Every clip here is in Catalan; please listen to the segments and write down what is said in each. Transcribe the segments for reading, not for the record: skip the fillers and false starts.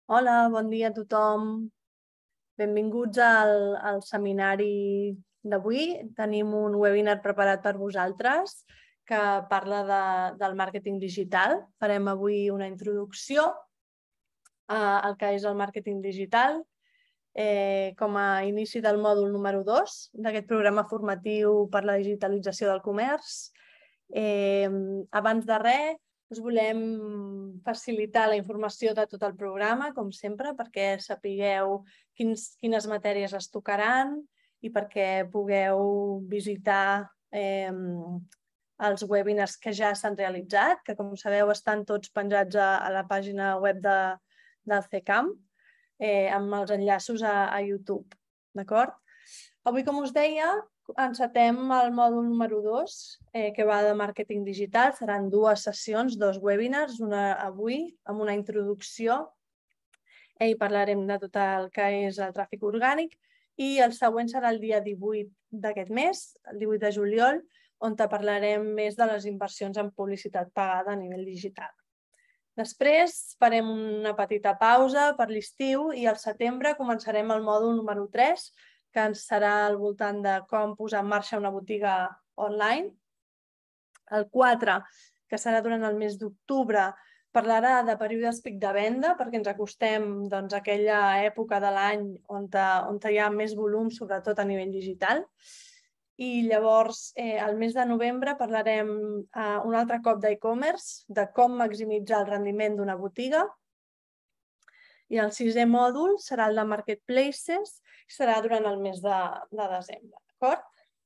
Hola, bon dia a tothom. Benvinguts al seminari d'avui. Tenim un webinar preparat per vosaltres que parla del màrqueting digital. Farem avui una introducció al que és el màrqueting digital com a inici del mòdul número 2 d'aquest programa formatiu per la digitalització del comerç. Abans de res, us volem facilitar la informació de tot el programa, com sempre, perquè sapigueu quines matèries es tocaran i perquè pugueu visitar els webinars que ja s'han realitzat, que com sabeu estan tots penjats a la pàgina web del CECAM, amb els enllaços a YouTube. D'acord? Avui, com us deia, encetem el mòdul número 2, que va de màrqueting digital. Seran dues sessions, dos webinars, una avui amb una introducció i parlarem de tot el que és el tràfic orgànic, i el següent serà el dia 18 d'aquest mes, el 18 de juliol, on parlarem més de les inversions en publicitat pagada a nivell digital. Després farem una petita pausa per l'estiu i al setembre començarem el mòdul número 3, que ens serà al voltant de com posar en marxa una botiga online. El 4, que serà durant el mes d'octubre, parlarà de períodes pic de venda, perquè ens acostem a aquella època de l'any on hi ha més volum, sobretot a nivell digital. I llavors, al mes de novembre, parlarem un altre cop d'e-commerce, de com maximitzar el rendiment d'una botiga. I el 6è mòdul serà el de marketplaces, serà durant el mes de desembre. D'acord?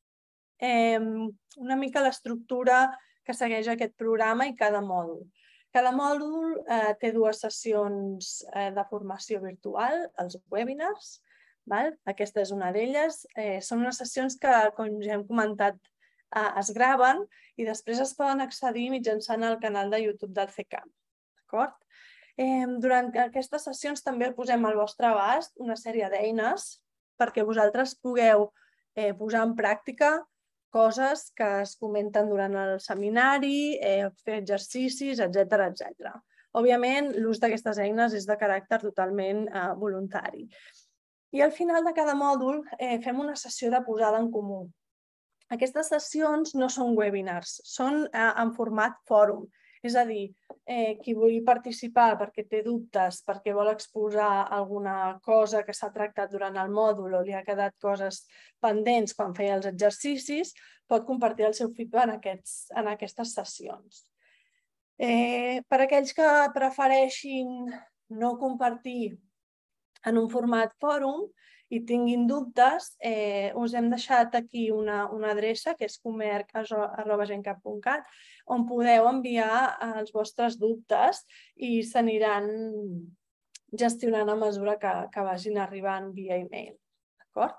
Una mica l'estructura que segueix aquest programa i cada mòdul. Cada mòdul té dues sessions de formació virtual, els webinars. Aquesta és una d'elles. Són unes sessions que, com ja hem comentat, es graven i després es poden accedir mitjançant el canal de YouTube del CECAM. D'acord? Durant aquestes sessions també posem al vostre abast una sèrie d'eines perquè vosaltres pugueu posar en pràctica coses que es comenten durant el seminari, fer exercicis, etc. Òbviament, l'ús d'aquestes eines és de caràcter totalment voluntari. I al final de cada mòdul fem una sessió de posada en comú. Aquestes sessions no són webinars, són en format fòrum. És a dir, qui vulgui participar perquè té dubtes, perquè vol exposar alguna cosa que s'ha tractat durant el mòdul o li ha quedat coses pendents quan feia els exercicis, pot compartir el seu feedback en aquestes sessions. Per aquells que prefereixin no compartir en un format fòrum i tinguin dubtes, us hem deixat aquí una adreça que és comerc@gencap.cat, on podeu enviar els vostres dubtes i s'aniran gestionant a mesura que vagin arribant via e-mail. D'acord?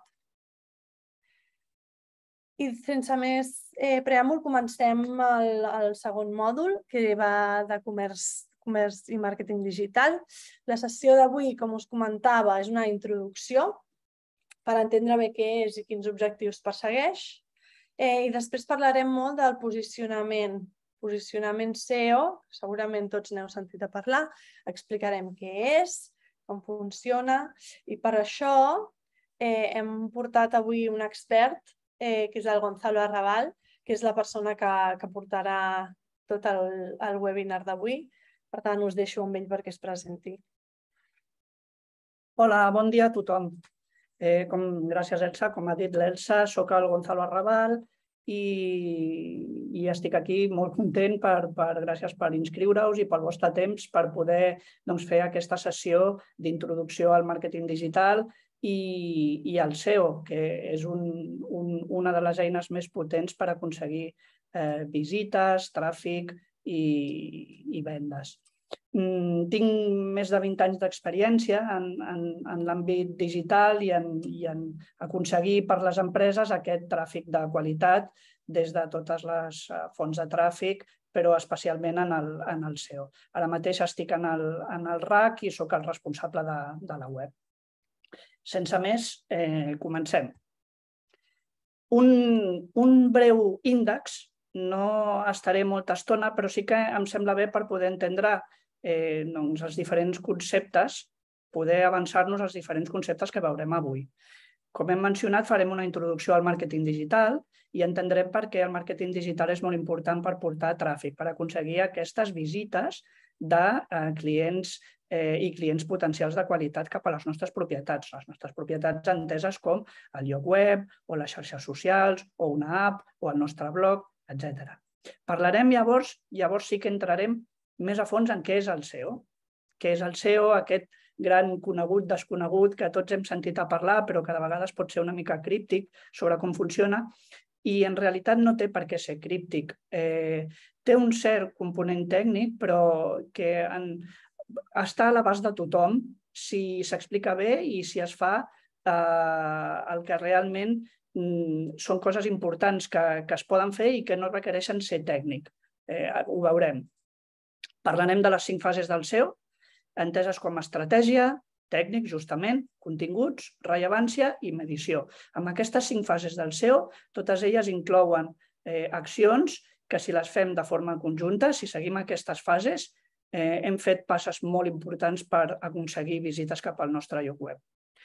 I sense més preàmbul, comencem el segon mòdul, que va de comerç i màrqueting digital. La sessió d'avui, com us comentava, és una introducció per entendre bé què és i quins objectius persegueix. I després parlarem molt del posicionament SEO, segurament tots n'heu sentit a parlar, explicarem què és, com funciona, i per això hem portat avui un expert, que és el Gonzalo Arrabal, que és la persona que portarà tot el webinar d'avui. Per tant, us deixo amb ell perquè es presenti. Hola, bon dia a tothom. Gràcies, Elsa. Com ha dit l'Elsa, soc el Gonzalo Arrabal i estic aquí molt content, gràcies per inscriure-us i pel vostre temps per poder fer aquesta sessió d'introducció al màrqueting digital i al SEO, que és una de les eines més potents per aconseguir visites, tràfic i vendes. Tinc més de 20 anys d'experiència en l'àmbit digital i en aconseguir per les empreses aquest tràfic de qualitat des de totes les fonts de tràfic, però especialment en el SEO. Ara mateix estic en el RAC i sóc el responsable de la web. Sense més, comencem. Un breu índex, no estaré molta estona, però sí que em sembla bé per poder entendre els diferents conceptes poder avançar-nos als diferents conceptes que veurem avui. Com hem mencionat, farem una introducció al màrqueting digital i entendrem per què el màrqueting digital és molt important per portar tràfic, per aconseguir aquestes visites de clients i clients potencials de qualitat cap a les nostres propietats enteses com el lloc web o les xarxes socials o una app o el nostre blog, etc. Parlarem llavors sí que entrarem més a fons en què és el SEO. Què és el SEO, aquest gran conegut, desconegut, que tots hem sentit a parlar, però que de vegades pot ser una mica críptic sobre com funciona, i en realitat no té per què ser críptic. Té un cert component tècnic, però que està a l'abast de tothom si s'explica bé i si es fa el que realment són coses importants que es poden fer i que no requereixen ser tècnic. Ho veurem. Parlarem de les 5 fases del SEO, enteses com estratègia, tècnic, justament, continguts, rellevància i medició. Amb aquestes 5 fases del SEO, totes elles inclouen accions que si les fem de forma conjunta, si seguim aquestes fases, hem fet passes molt importants per aconseguir visites cap al nostre lloc web.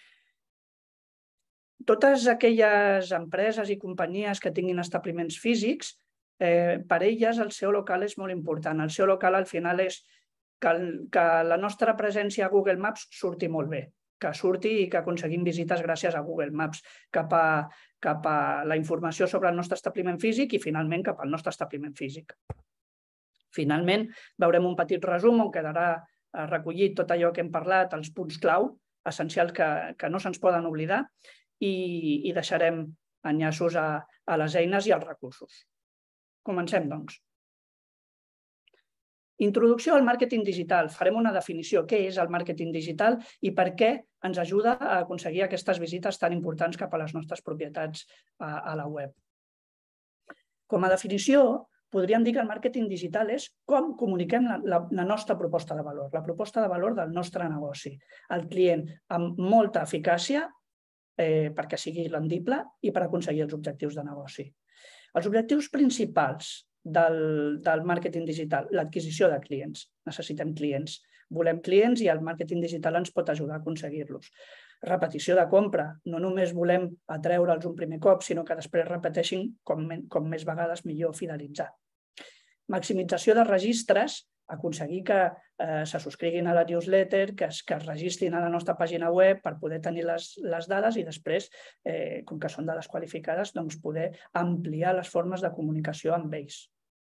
Totes aquelles empreses i companyies que tinguin establiments físics, per elles el SEO local és molt important. El SEO local al final és que la nostra presència a Google Maps surti molt bé, que surti i que aconseguim visites gràcies a Google Maps cap a la informació sobre el nostre establiment físic i finalment cap al nostre establiment físic. Finalment, veurem un petit resum on quedarà recollit tot allò que hem parlat, els punts clau, essencials que no se'ns poden oblidar, i deixarem enllaços a les eines i als recursos. Comencem, doncs. Introducció al màrqueting digital. Farem una definició. Què és el màrqueting digital i per què ens ajuda a aconseguir aquestes visites tan importants cap a les nostres propietats a la web. Com a definició, podríem dir que el màrqueting digital és com comuniquem la nostra proposta de valor, la proposta de valor del nostre negoci al client amb molta eficàcia perquè sigui rendible i per aconseguir els objectius de negoci. Els objectius principals del màrqueting digital, l'adquisició de clients. Necessitem clients. Volem clients i el màrqueting digital ens pot ajudar a aconseguir-los. Repetició de compra. No només volem atreure'ls un primer cop, sinó que després repeteixin com més vegades millor fidelitzar. Maximització de registres, aconseguir que se subscriguin a la newsletter, que es registrin a la nostra pàgina web per poder tenir les dades i després, com que són dades qualificades, poder ampliar les formes de comunicació amb ells.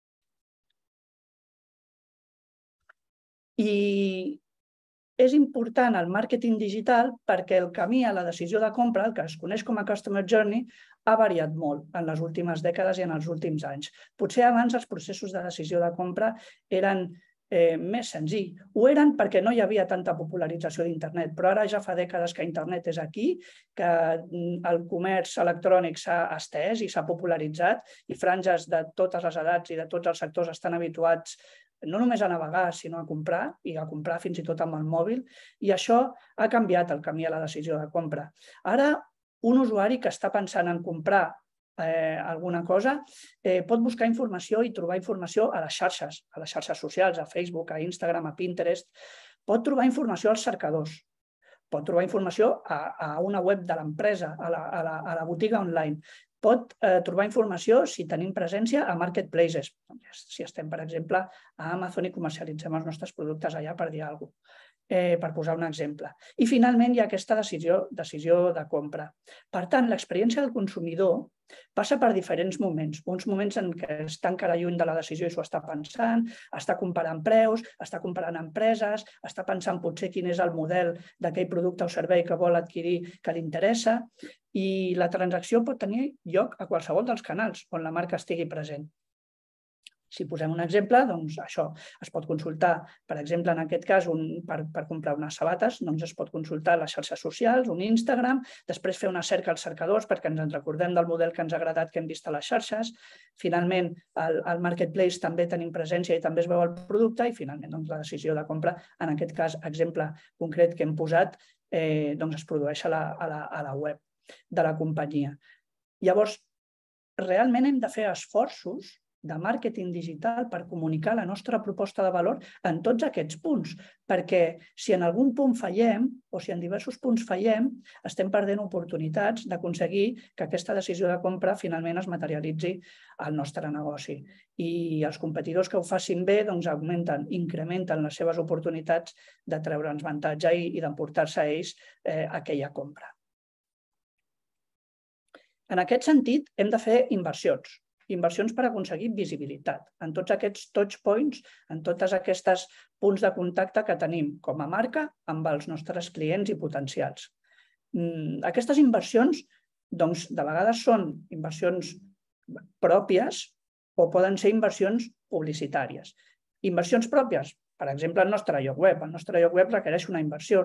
I és important el màrqueting digital perquè el camí a la decisió de compra, el que es coneix com a Customer Journey, ha variat molt en les últimes dècades i en els últims anys. Potser abans els processos de decisió de compra eren més senzills. Ho eren perquè no hi havia tanta popularització d'internet, però ara ja fa dècades que internet és aquí, que el comerç electrònic s'ha estès i s'ha popularitzat i franges de totes les edats i de tots els sectors estan habituats no només a navegar, sinó a comprar, i a comprar fins i tot amb el mòbil, i això ha canviat el camí a la decisió de compra. Ara, un usuari que està pensant en comprar alguna cosa pot buscar informació i trobar informació a les xarxes socials, a Facebook, a Instagram, a Pinterest. Pot trobar informació als cercadors. Pot trobar informació a una web de l'empresa, a la botiga online. Pot trobar informació, si tenim presència, a marketplaces. Si estem, per exemple, a Amazon i comercialitzem els nostres productes allà, per dir alguna cosa, per posar un exemple. I finalment hi ha aquesta decisió de compra. Per tant, l'experiència del consumidor passa per diferents moments. Uns moments en què està encara lluny de la decisió i s'ho està pensant, està comparant preus, està comparant empreses, està pensant potser quin és el model d'aquell producte o servei que vol adquirir que li interessa, i la transacció pot tenir lloc a qualsevol dels canals on la marca estigui present. Si posem un exemple, doncs això es pot consultar, per exemple, en aquest cas, per comprar unes sabates, doncs es pot consultar les xarxes socials, un Instagram, després fer una cerca als cercadors perquè ens recordem del model que ens ha agradat que hem vist a les xarxes. Finalment, al marketplace també tenim presència i també es veu el producte i finalment la decisió de compra, en aquest cas, exemple concret que hem posat, es produeix a la web de la companyia. Llavors, realment hem de fer esforços de màrqueting digital per comunicar la nostra proposta de valor en tots aquests punts, perquè si en algun punt fallem o si en diversos punts fallem, estem perdent oportunitats d'aconseguir que aquesta decisió de compra finalment es materialitzi al nostre negoci. I els competidors que ho facin bé incrementen les seves oportunitats de treure'ns avantatge i d'emportar-se a ells aquella compra. En aquest sentit, hem de fer inversions per aconseguir visibilitat en tots aquests touch points, en totes aquestes punts de contacte que tenim com a marca amb els nostres clients i potencials. Aquestes inversions, doncs, de vegades són inversions pròpies o poden ser inversions publicitàries. Inversions pròpies, per exemple, el nostre lloc web. El nostre lloc web requereix una inversió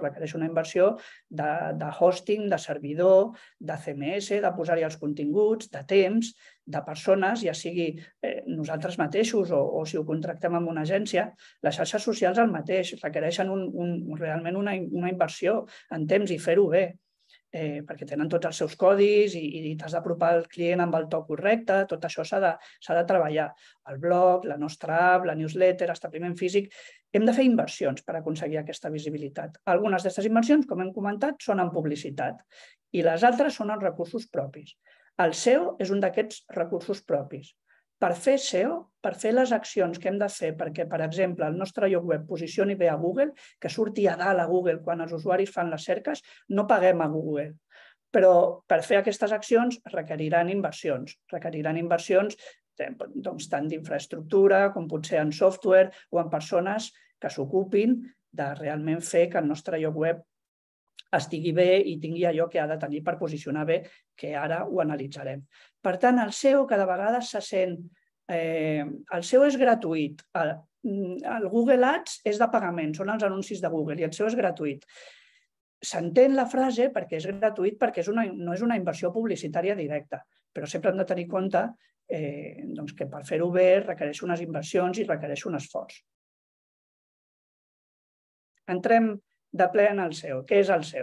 de hosting, de servidor, de CMS, de posar-hi els continguts, de temps, de persones, ja sigui nosaltres mateixos o si ho contractem amb una agència. Les xarxes socials el mateix, requereixen realment una inversió en temps i fer-ho bé, perquè tenen tots els seus codis i t'has d'apropar al client amb el to correcte, tot això s'ha de treballar. El blog, la nostra app, la newsletter, establiment físic, hem de fer inversions per aconseguir aquesta visibilitat. Algunes d'aquestes inversions, com hem comentat, són en publicitat i les altres són en recursos propis. El SEO és un d'aquests recursos propis. Per fer SEO, per fer les accions que hem de fer perquè, per exemple, el nostre lloc web posicioni bé a Google, que surti a dalt a Google quan els usuaris fan les cerques, no paguem a Google. Però per fer aquestes accions requeriran inversions. Requeriran inversions tant d'infraestructura com potser en software o en persones que s'ocupin de realment fer que el nostre lloc web estigui bé i tingui allò que ha de tenir per posicionar bé, que ara ho analitzarem. Per tant, el SEO cada vegada se sent... El SEO és gratuït. El Google Ads és de pagament, són els anuncis de Google i el SEO és gratuït. S'entén la frase perquè és gratuït perquè no és una inversió publicitària directa, però sempre hem de tenir en compte que per fer-ho bé requereix unes inversions i requereix un esforç. Entrem de ple en el SEO. Què és el SEO?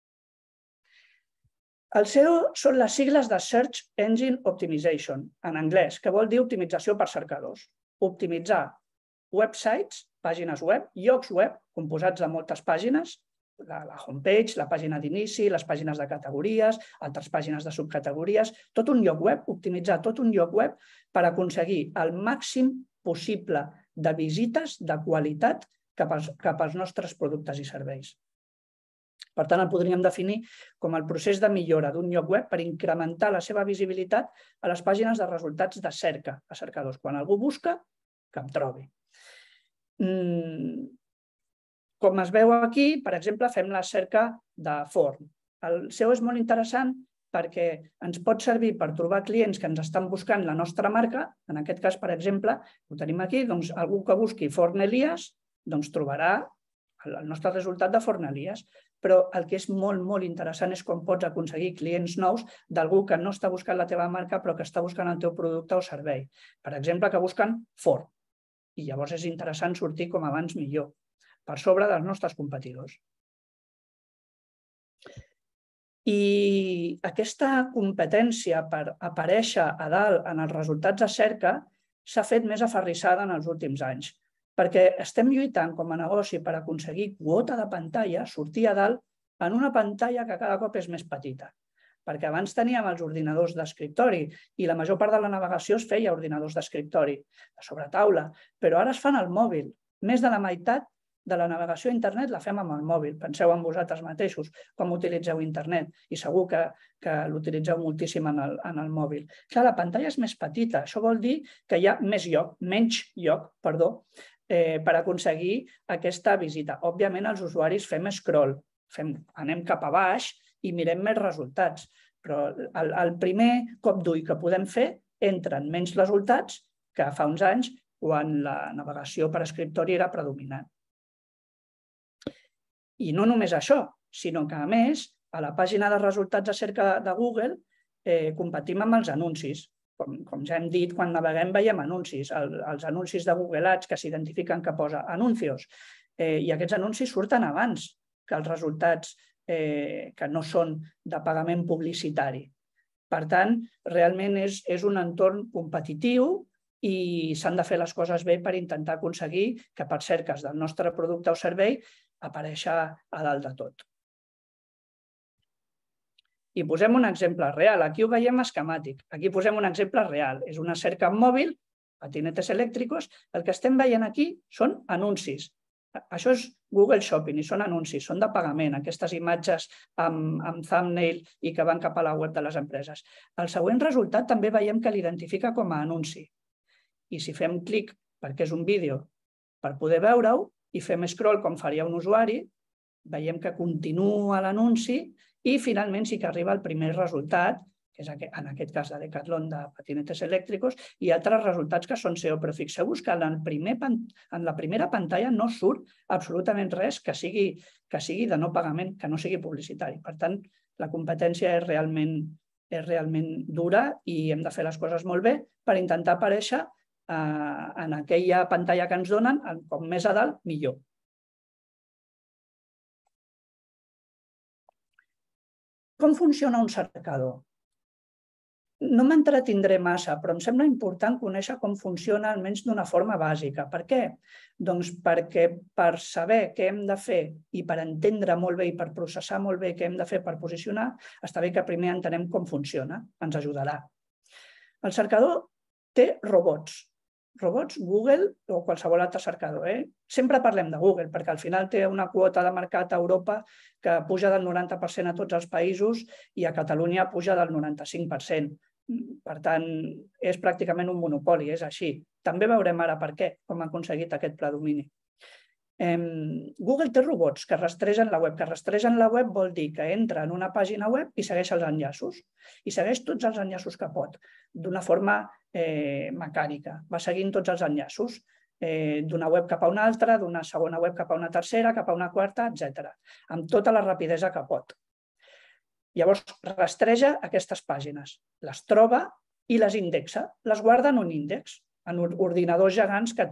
El SEO són les sigles de Search Engine Optimization, en anglès, que vol dir optimització per cercadors. Optimitzar websites, pàgines web, llocs web composats de moltes pàgines, la homepage, la pàgina d'inici, les pàgines de categories, altres pàgines de subcategories, tot un lloc web, optimitzar tot un lloc web per aconseguir el màxim possible de visites de qualitat cap als nostres productes i serveis. Per tant, el podríem definir com el procés de millora d'un lloc web per incrementar la seva visibilitat a les pàgines de resultats de cerca, a cercadors. Quan algú busca, que em trobi. Com es veu aquí, per exemple, fem la cerca de forn. El SEO és molt interessant perquè ens pot servir per trobar clients que ens estan buscant la nostra marca. En aquest cas, per exemple, ho tenim aquí, doncs algú que busqui Forn Elias trobarà el nostre resultat de Forn Elias. Però el que és molt, molt interessant és com pots aconseguir clients nous d'algú que no està buscant la teva marca però que està buscant el teu producte o servei. Per exemple, que busquen forn. I llavors és interessant sortir com abans millor, per sobre dels nostres competidors. I aquesta competència per aparèixer a dalt en els resultats de cerca s'ha fet més aferrissada en els últims anys, perquè estem lluitant com a negoci per aconseguir quota de pantalla, sortir a dalt en una pantalla que cada cop és més petita. Perquè abans teníem els ordinadors d'escriptori i la major part de la navegació es feia a ordinadors d'escriptori, a sobretaula, però ara es fan al mòbil. Més de la meitat de la navegació a internet la fem amb el mòbil. Penseu en vosaltres mateixos com utilitzeu internet i segur que l'utilitzeu moltíssim en el mòbil. Clar, la pantalla és més petita, això vol dir que hi ha menys lloc, per aconseguir aquesta visita. Òbviament, els usuaris fem scroll, anem cap a baix i mirem més resultats, però el primer cop d'ull que podem fer entren menys resultats que fa uns anys quan la navegació per escriptori era predominant. I no només això, sinó que, a més, a la pàgina de resultats de cerca de Google competim amb els anuncis. Com ja hem dit, quan naveguem veiem anuncis. Els anuncis de Google Ads que s'identifiquen que posa anuncios. I aquests anuncis surten abans que els resultats que no són de pagament publicitari. Per tant, realment és un entorn competitiu i s'han de fer les coses bé per intentar aconseguir que per cerques del nostre producte o servei apareixi a dalt de tot. I posem un exemple real. Aquí ho veiem esquemàtic. Aquí posem un exemple real. És una cerca mòbil, patinetes elèctricos. El que estem veient aquí són anuncis. Això és Google Shopping i són anuncis, són de pagament, aquestes imatges amb thumbnail i que van cap a la web de les empreses. El següent resultat també veiem que l'identifica com a anunci. I si fem clic, perquè és un vídeo, per poder veure-ho, i fem scroll com faria un usuari, veiem que continua l'anunci i finalment sí que arriba el primer resultat, que és en aquest cas de Decathlon de patinetes elèctricos, i altres resultats que són SEO. Però fixeu-vos que en la primera pantalla no surt absolutament res que sigui de no pagament, que no sigui publicitari. Per tant, la competència és realment dura i hem de fer les coses molt bé per intentar aparèixer en aquella pantalla que ens donen, com més a dalt, millor. Com funciona un cercador? No m'entretindré massa, però em sembla important conèixer com funciona almenys d'una forma bàsica. Per què? Doncs perquè per saber què hem de fer i per entendre molt bé i per processar molt bé què hem de fer per posicionar, està bé que primer entenem com funciona, ens ajudarà. El cercador té robots. Robots, Google o qualsevol altre cercador. Sempre parlem de Google perquè al final té una quota de mercat a Europa que puja del 90% a tots els països i a Catalunya puja del 95%. Per tant, és pràcticament un monopoli, és així. També veurem ara per què, com ha aconseguit aquest predomini. Google té robots que rastregen la web. Que rastregen la web vol dir que entra en una pàgina web i segueix els enllaços. I segueix tots els enllaços que pot, d'una forma mecànica. Va seguint tots els enllaços d'una web cap a una altra, d'una segona web cap a una tercera, cap a una quarta, etc. Amb tota la rapidesa que pot. Llavors, rastreja aquestes pàgines, les troba i les indexa. Les guarda en un índex, en ordinadors gegants que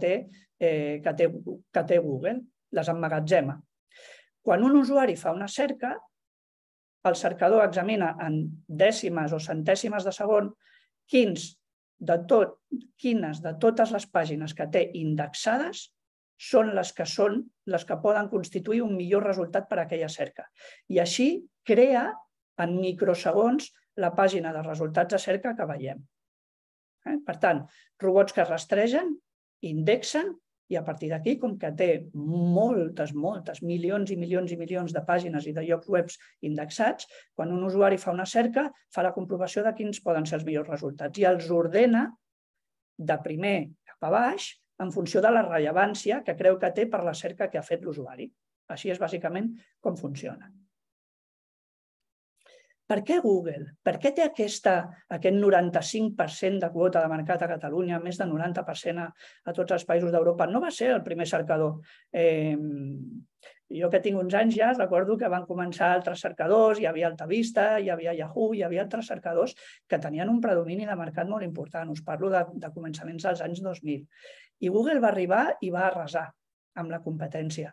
té Google, les emmagatzema. Quan un usuari fa una cerca, el cercador examina en dècimes o centèsimes de segon quines de totes les pàgines que té indexades són les que poden constituir un millor resultat per a aquella cerca. I així crea en microsegons la pàgina de resultats de cerca que veiem. Per tant, robots que rastregen, indexen i a partir d'aquí, com que té moltes, milions i milions i milions de pàgines i de llocs web indexats, quan un usuari fa una cerca, fa la comprovació de quins poden ser els millors resultats i els ordena de primer cap a baix en funció de la rellevància que creu que té per la cerca que ha fet l'usuari. Així és bàsicament com funciona. Per què Google? Per què té aquest 95% de quota de mercat a Catalunya, més del 90% a tots els països d'Europa? No va ser el primer cercador. Jo que tinc uns anys ja recordo que van començar altres cercadors, hi havia AltaVista, hi havia Yahoo, hi havia altres cercadors que tenien un predomini de mercat molt important. Us parlo de començaments dels anys 2000. I Google va arribar i va arrasar amb la competència.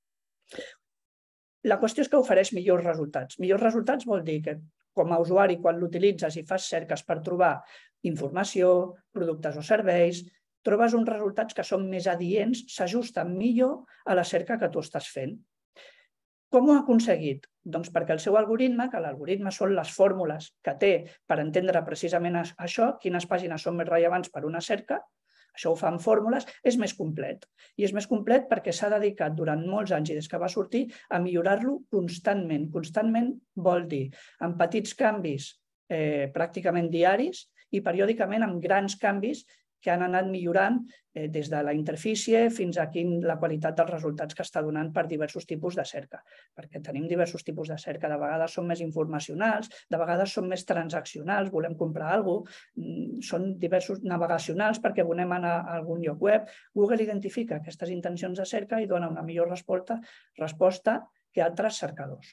La qüestió és que ofereix millors resultats. Millors resultats vol dir que com a usuari, quan l'utilitzes i fas cerques per trobar informació, productes o serveis, trobes uns resultats que són més adients, s'ajusten millor a la cerca que tu estàs fent. Com ho ha aconseguit? Doncs perquè el seu algoritme, que l'algoritme són les fórmules que té per entendre precisament això, quines pàgines són més rellevants per una cerca, això ho fa amb fórmules, és més complet. I és més complet perquè s'ha dedicat durant molts anys i des que va sortir a millorar-lo constantment. Constantment vol dir amb petits canvis pràcticament diaris i periòdicament amb grans canvis que han anat millorant des de la interfície fins a la qualitat dels resultats que està donant per diversos tipus de cerca. Perquè tenim diversos tipus de cerca, de vegades són més informacionals, de vegades són més transaccionals, volem comprar alguna cosa, són diversos navegacionals perquè volem anar a algun lloc web. Google identifica aquestes intencions de cerca i dona una millor resposta que altres cercadors.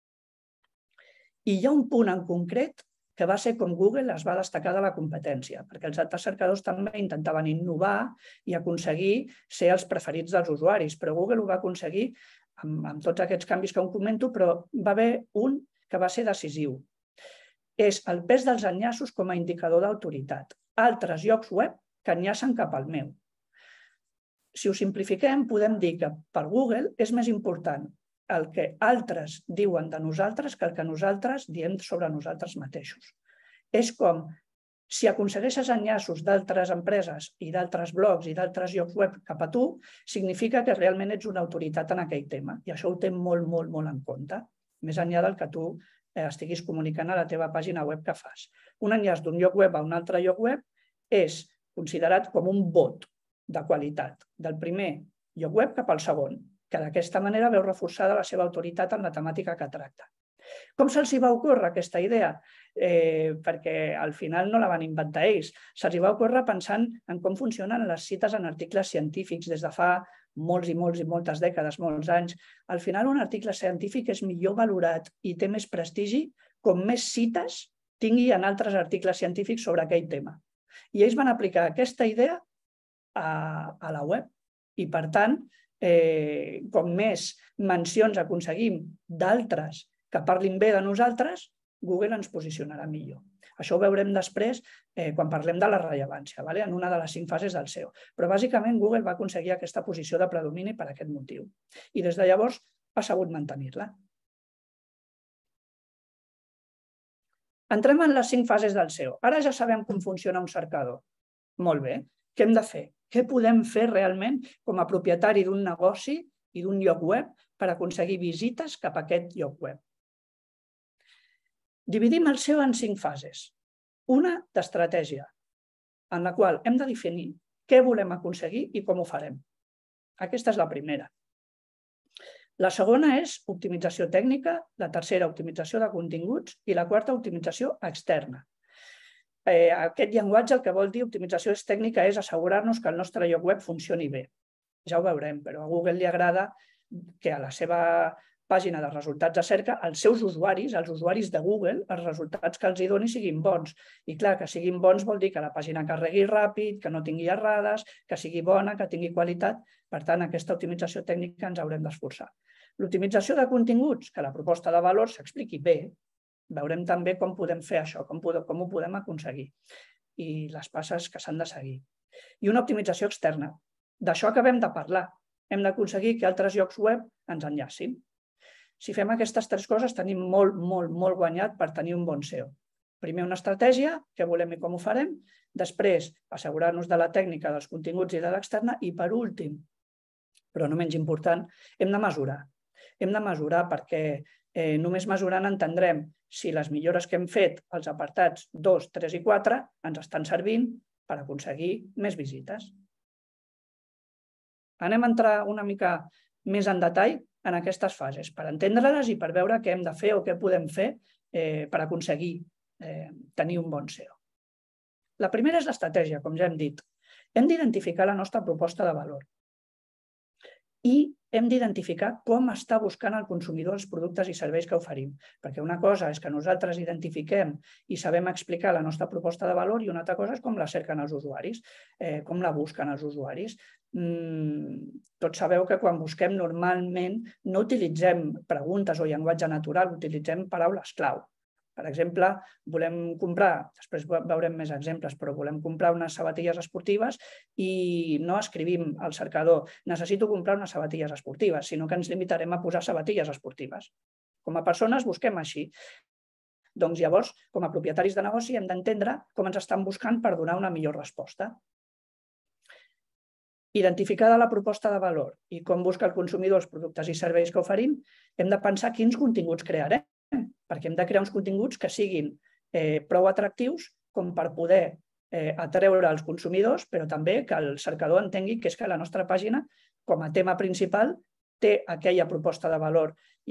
I hi ha un punt en concret que va ser com Google es va destacar de la competència, perquè els altres cercadors també intentaven innovar i aconseguir ser els preferits dels usuaris, però Google ho va aconseguir amb tots aquests canvis que comento, però va haver un que va ser decisiu. És el pes dels enllaços com a indicador d'autoritat. Altres llocs web que enllacen cap al meu. Si ho simplifiquem, podem dir que per Google és més important el que altres diuen de nosaltres que el que nosaltres diem sobre nosaltres mateixos. És com si aconsegueixes enllaços d'altres empreses i d'altres blogs i d'altres llocs web cap a tu, significa que realment ets una autoritat en aquell tema. I això ho té molt, molt, molt en compte, més enllà del que tu estiguis comunicant a la teva pàgina web que fas. Un enllaç d'un lloc web a un altre lloc web és considerat com un vot de qualitat del primer lloc web cap al segon, que d'aquesta manera veu reforçada la seva autoritat en la temàtica que tracta. Com se'ls va ocórrer aquesta idea? Perquè al final no la van inventar ells. Se'ls va ocórrer pensant en com funcionen les cites en articles científics des de fa molts i moltes dècades, molts anys. Al final un article científic és millor valorat i té més prestigi com més cites tingui en altres articles científics sobre aquell tema. I ells van aplicar aquesta idea a la web i, per tant, com més mencions aconseguim d'altres que parlin bé de nosaltres, Google ens posicionarà millor. Això ho veurem després quan parlem de la rellevància, en una de les 5 fases del SEO. Però bàsicament Google va aconseguir aquesta posició de predomini per aquest motiu. I des de llavors ha sabut mantenir-la. Entrem en les 5 fases del SEO. Ara ja sabem com funciona un cercador. Molt bé. Què hem de fer? Què podem fer realment com a propietari d'un negoci i d'un lloc web per aconseguir visites cap a aquest lloc web? Dividim el SEO en 5 fases. Una d'estratègia, en la qual hem de definir què volem aconseguir i com ho farem. Aquesta és la primera. La segona és optimització tècnica, la tercera, optimització de continguts i la quarta, optimització externa. Aquest llenguatge el que vol dir optimització tècnica és assegurar-nos que el nostre lloc web funcioni bé. Ja ho veurem, però a Google li agrada que a la seva pàgina de resultats de cerca, els seus usuaris, els usuaris de Google, els resultats que els doni siguin bons. I clar, que siguin bons vol dir que la pàgina carregui ràpid, que no tingui errades, que sigui bona, que tingui qualitat. Per tant, aquesta optimització tècnica ens haurem d'esforçar. L'optimització de continguts, que la proposta de valor s'expliqui bé. Veurem també com podem fer això, com ho podem aconseguir i les passes que s'han de seguir. I una optimització externa. D'això acabem de parlar. Hem d'aconseguir que altres llocs web ens enllacin. Si fem aquestes 3 coses, tenim molt guanyat per tenir un bon SEO. Primer, una estratègia, què volem i com ho farem. Després, assegurar-nos de la tècnica, dels continguts i de l'externa. I per últim, però no menys important, hem de mesurar. Hem de mesurar perquè només mesurant entendrem si les millores que hem fet als apartats 2, 3 i 4 ens estan servint per aconseguir més visites. Anem a entrar una mica més en detall en aquestes fases, per entendre-les i per veure què hem de fer o què podem fer per aconseguir tenir un bon SEO. La primera és l'estratègia, com ja hem dit. Hem d'identificar la nostra proposta de valor i hem d'identificar com està buscant el consumidor els productes i serveis que oferim. Perquè una cosa és que nosaltres identifiquem i sabem explicar la nostra proposta de valor i una altra cosa és com la cerquen els usuaris, com la busquen els usuaris. Tots sabeu que quan busquem normalment no utilitzem preguntes o llenguatge natural, utilitzem paraules clau. Per exemple, volem comprar, després veurem més exemples, però volem comprar unes sabatilles esportives i no escrivim al cercador necessito comprar unes sabatilles esportives, sinó que ens limitarem a posar sabatilles esportives. Com a persones busquem així. Doncs llavors, com a propietaris de negoci, hem d'entendre com ens estan buscant per donar una millor resposta. Identificada la proposta de valor i com busca el consumidor els productes i serveis que oferim, hem de pensar quins continguts crearem, perquè hem de crear uns continguts que siguin prou atractius com per poder atreure els consumidors, però també que el cercador entengui que és que la nostra pàgina, com a tema principal, té aquella proposta de valor i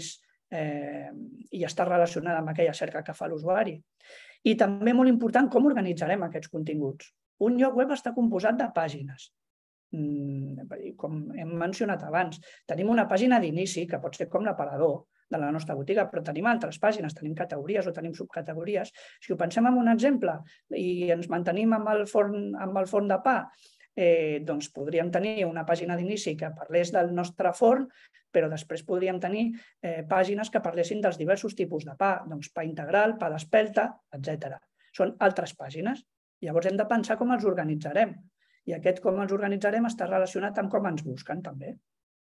està relacionada amb aquella cerca que fa l'usuari. I també molt important com organitzarem aquests continguts. Un lloc web està composat de pàgines. Com hem mencionat abans, tenim una pàgina d'inici, que pot ser com l'aparador de la nostra botiga, però tenim altres pàgines, tenim categories o tenim subcategories. Si ho pensem en un exemple i ens mantenim amb el forn de pa, doncs podríem tenir una pàgina d'inici que parlés del nostre forn, però després podríem tenir pàgines que parlessin dels diversos tipus de pa, doncs pa integral, pa d'espelta, etc. Són altres pàgines. Llavors hem de pensar com els organitzarem. I aquest com els organitzarem està relacionat amb com ens busquen, també.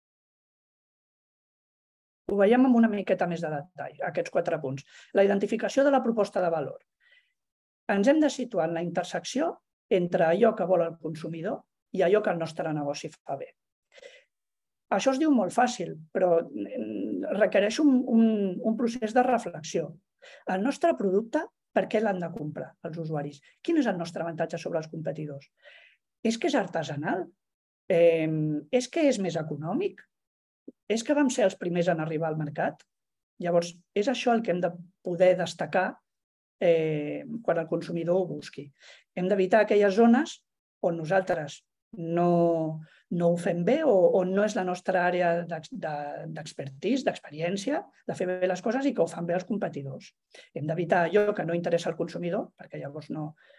Ho veiem amb una miqueta més de detall, aquests 4 punts. La identificació de la proposta de valor. Ens hem de situar en la intersecció entre allò que vol el consumidor i allò que el nostre negoci fa bé. Això es diu molt fàcil, però requereix un procés de reflexió. El nostre producte, per què l'han de comprar els usuaris? Quin és el nostre avantatge sobre els competidors? És que és artesanal? És que és més econòmic? És que vam ser els primers en arribar al mercat? Llavors, és això el que hem de poder destacar quan el consumidor ho busqui. Hem d'evitar aquelles zones on nosaltres no ho fem bé o no és la nostra àrea d'expertise, d'experiència, de fer bé les coses i que ho fan bé els competidors. Hem d'evitar allò que no interessa al consumidor, perquè llavors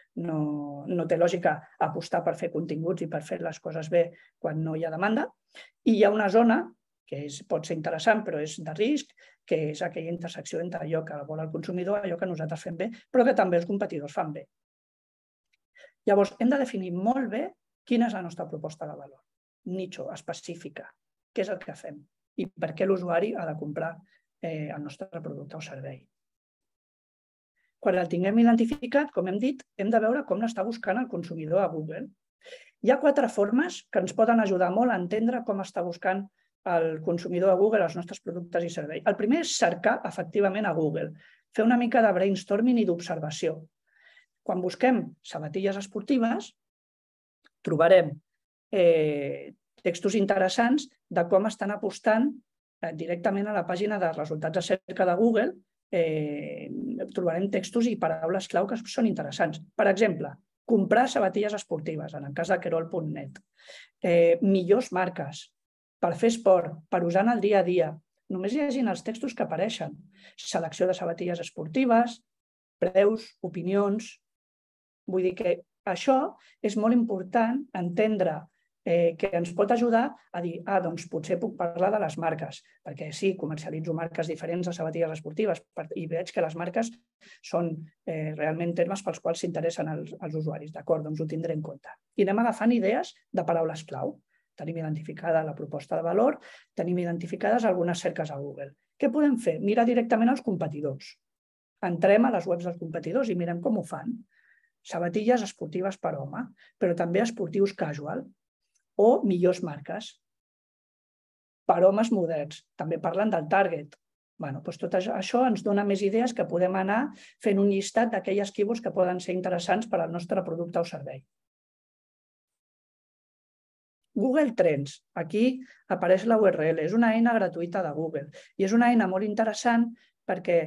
no té lògica apostar per fer continguts i per fer les coses bé quan no hi ha demanda. I hi ha una zona que pot ser interessant però és de risc, que és aquella intersecció entre allò que vol el consumidor, allò que nosaltres fem bé, però que també els competidors fan bé. Llavors, hem de definir molt bé quina és la nostra proposta de valor. Nicho, específica. Què és el que fem? I per què l'usuari ha de comprar el nostre producte o servei? Quan el tinguem identificat, com hem dit, hem de veure com l'està buscant el consumidor a Google. Hi ha 4 formes que ens poden ajudar molt a entendre com està buscant el consumidor a Google els nostres productes i serveis. El primer és cercar efectivament a Google, fer una mica de brainstorming i d'observació. Quan busquem sabatilles esportives, trobarem textos interessants de com estan apostant directament a la pàgina de resultats de cerca de Google. Trobarem textos i paraules clau que són interessants. Per exemple, comprar sabatilles esportives, en el cas de Querol.net. Millors marques per fer esport, per usar en el dia a dia. Només llegint els textos que apareixen. Selecció de sabatilles esportives, preus, opinions. Vull dir que això és molt important entendre que ens pot ajudar a dir, doncs potser puc parlar de les marques, perquè sí, comercialitzo marques diferents de sabatilles esportives i veig que les marques són realment termes pels quals s'interessen els usuaris. D'acord, doncs ho tindré en compte. I anem agafant idees de paraules clau. Tenim identificada la proposta de valor, tenim identificades algunes cerques a Google. Què podem fer? Mirar directament als competidors. Entrem a les webs dels competidors i mirem com ho fan. Sabatilles esportives per home, però també esportius casual o millors marques. Per homes moderns, també parlen del target. Tot això ens dona més idees que podem anar fent un llistat d'aquelles keywords que poden ser interessants per al nostre producte o servei. Google Trends, aquí apareix la URL, és una eina gratuïta de Google i és una eina molt interessant perquè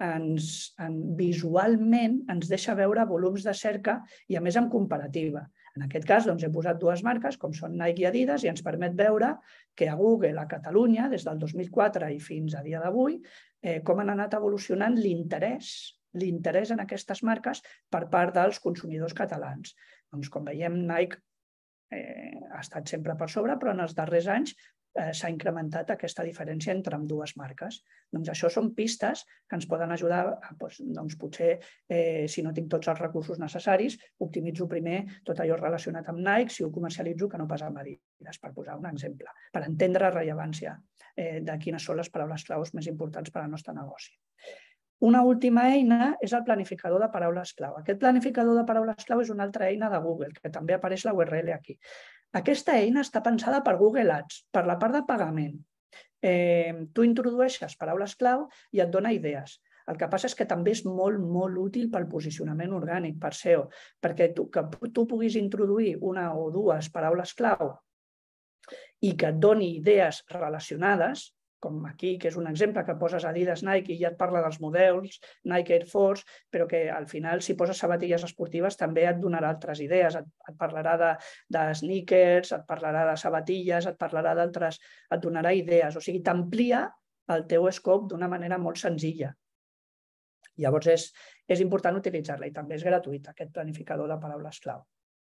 visualment ens deixa veure volums de cerca i a més en comparativa. En aquest cas he posat 2 marques com són Nike i Adidas i ens permet veure que a Google a Catalunya des del 2004 i fins a dia d'avui com han anat evolucionant l'interès en aquestes marques per part dels consumidors catalans. Com veiem, Nike ha estat sempre per sobre, però en els darrers anys s'ha incrementat aquesta diferència entre ambdues marques. Això són pistes que ens poden ajudar a, potser, si no tinc tots els recursos necessaris, optimitzo primer tot allò relacionat amb Nike, si ho comercialitzo, que no pas amb Adidas, per posar un exemple, per entendre la rellevància de quines són les paraules claus més importants per al nostre negoci. Una última eina és el planificador de paraules clau. Aquest planificador de paraules clau és una altra eina de Google, que també apareix la URL aquí. Aquesta eina està pensada per Google Ads, per la part de pagament. Tu introdueixes paraules clau i et dona idees. El que passa és que també és molt, molt útil pel posicionament orgànic, per SEO, perquè que tu puguis introduir una o 2 paraules clau i que et doni idees relacionades, com aquí, que és un exemple que poses Adidas, Nike i ja et parla dels models, Nike Air Force, però que al final si poses sabatilles esportives també et donarà altres idees, et parlarà de sneakers, et parlarà de sabatilles, et parlarà d'altres, et donarà idees, o sigui, t'amplia el teu scope d'una manera molt senzilla. Llavors és important utilitzar-la i també és gratuït aquest planificador de paraules clau.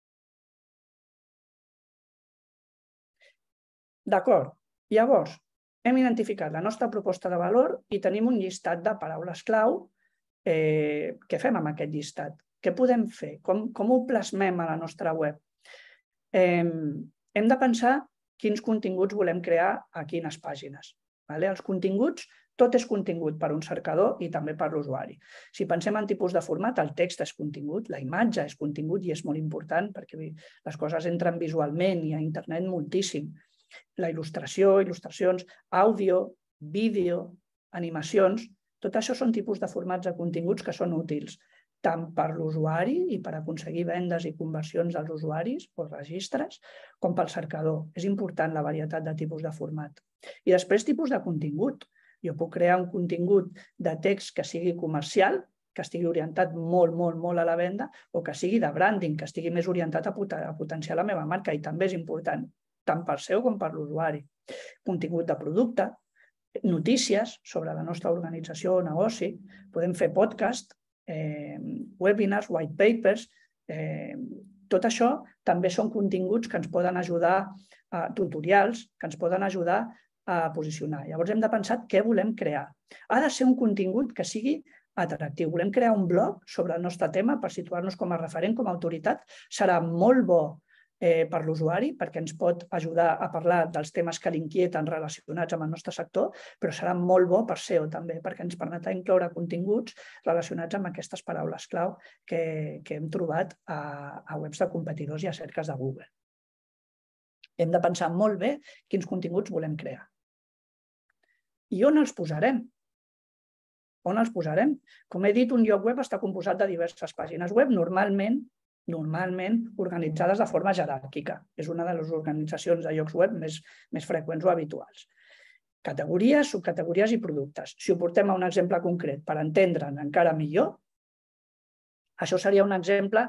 D'acord, llavors, hem identificat la nostra proposta de valor i tenim un llistat de paraules clau. Què fem amb aquest llistat? Què podem fer? Com ho plasmem a la nostra web? Hem de pensar quins continguts volem crear a quines pàgines. Els continguts, tot és contingut per un cercador i també per l'usuari. Si pensem en tipus de format, el text és contingut, la imatge és contingut i és molt important perquè les coses entren visualment i a internet moltíssim. La il·lustració, il·lustracions, àudio, vídeo, animacions, tot això són tipus de formats de continguts que són útils tant per l'usuari i per aconseguir vendes i conversions dels usuaris o registres, com pel cercador. És important la varietat de tipus de format. I després tipus de contingut. Jo puc crear un contingut de text que sigui comercial, que estigui orientat molt a la venda, o que sigui de branding, que estigui més orientat a potenciar la meva marca, i també és important, tant per SEO com per l'usuari. Contingut de producte, notícies sobre la nostra organització o negoci, podem fer podcast, webinars, white papers, tot això també són continguts que ens poden ajudar, tutorials, que ens poden ajudar a posicionar. Llavors hem de pensar què volem crear. Ha de ser un contingut que sigui atractiu. Volem crear un blog sobre el nostre tema per situar-nos com a referent, com a autoritat. Serà molt bo per l'usuari perquè ens pot ajudar a parlar dels temes que l'inquieten relacionats amb el nostre sector, però serà molt bo per SEO també perquè ens permetrà incloure continguts relacionats amb aquestes paraules clau que hem trobat a webs de competidors i a cerques de Google. Hem de pensar molt bé quins continguts volem crear. I on els posarem? On els posarem? Com he dit, un lloc web està composat de diverses pàgines web, normalment organitzades de forma jeràrquica. És una de les organitzacions de llocs web més freqüents o habituals. Categories, subcategories i productes. Si ho portem a un exemple concret per entendre'n encara millor, això seria un exemple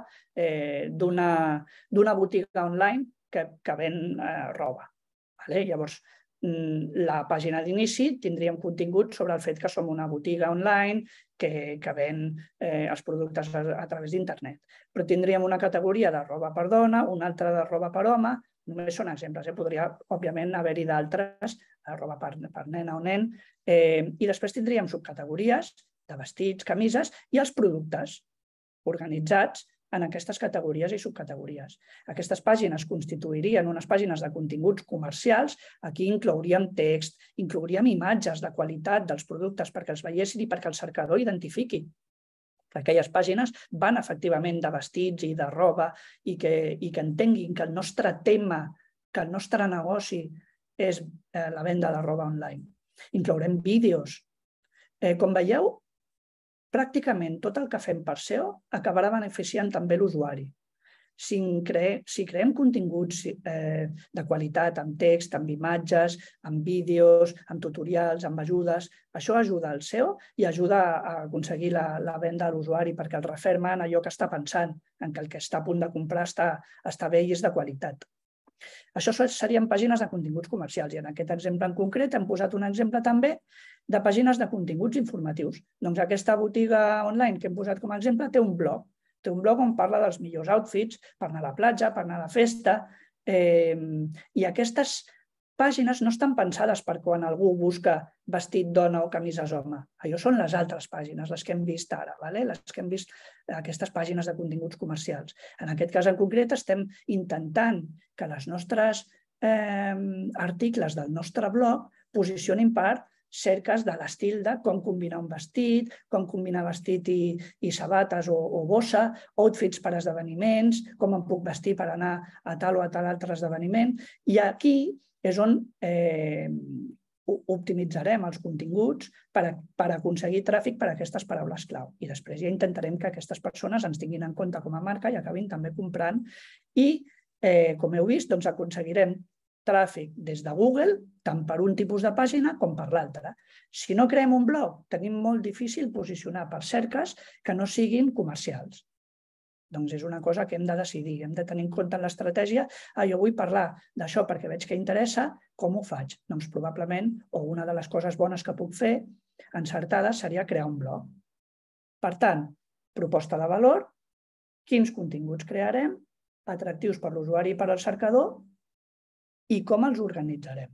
d'una botiga online que ven roba. Llavors, la pàgina d'inici tindríem contingut sobre el fet que som una botiga online que ven els productes a través d'internet. Però tindríem una categoria de roba per dona, una altra de roba per home, només són exemples, podria, òbviament, haver-hi d'altres, roba per nena o nen, i després tindríem subcategories de vestits, camises i els productes organitzats en aquestes categories i subcategories. Aquestes pàgines constituirien unes pàgines de continguts comercials. Aquí inclouríem text, inclouríem imatges de qualitat dels productes perquè els veiessin i perquè el cercador identifiqui. Aquelles pàgines van efectivament de vestits i de roba i que entenguin que el nostre tema, que el nostre negoci és la venda de roba online. Inclourem vídeos. Com veieu, pràcticament tot el que fem per SEO acabarà beneficiant també l'usuari. Si creem continguts de qualitat, amb text, amb imatges, amb vídeos, amb tutorials, amb ajudes, això ajuda al SEO i ajuda a aconseguir la venda a l'usuari perquè el referma en allò que està pensant, en que el que està a punt de comprar està bé i és de qualitat. Això serien pàgines de continguts comercials i en aquest exemple en concret hem posat un exemple també de pàgines de continguts informatius. Doncs aquesta botiga online que hem posat com a exemple té un blog. Té un blog on parla dels millors outfits per anar a la platja, per anar a la festa, i aquestes pàgines no estan pensades per quan algú busca vestit dona o camises home. Allò són les altres pàgines, les que hem vist ara, les que hem vist aquestes pàgines de continguts comercials. En aquest cas en concret estem intentant que els nostres articles del nostre blog posicionin per cerques de l'estil de com combinar un vestit, com combinar vestit i sabates o bossa, outfits per esdeveniments, com em puc vestir per anar a tal o a tal altre esdeveniment. I aquí és on optimitzarem els continguts per aconseguir tràfic per a aquestes paraules clau. I després ja intentarem que aquestes persones ens tinguin en compte com a marca i acabin també comprant. I, com heu vist, aconseguirem tràfic des de Google, tant per un tipus de pàgina com per l'altre. Si no creem un blog, tenim molt difícil posicionar per cerques que no siguin comercials. Doncs és una cosa que hem de decidir, hem de tenir en compte en l'estratègia. Jo vull parlar d'això perquè veig que interessa, com ho faig? Doncs probablement, o una de les coses bones que puc fer, encertades, seria crear un blog. Per tant, proposta de valor, quins continguts crearem, atractius per l'usuari i per al cercador, i com els organitzarem.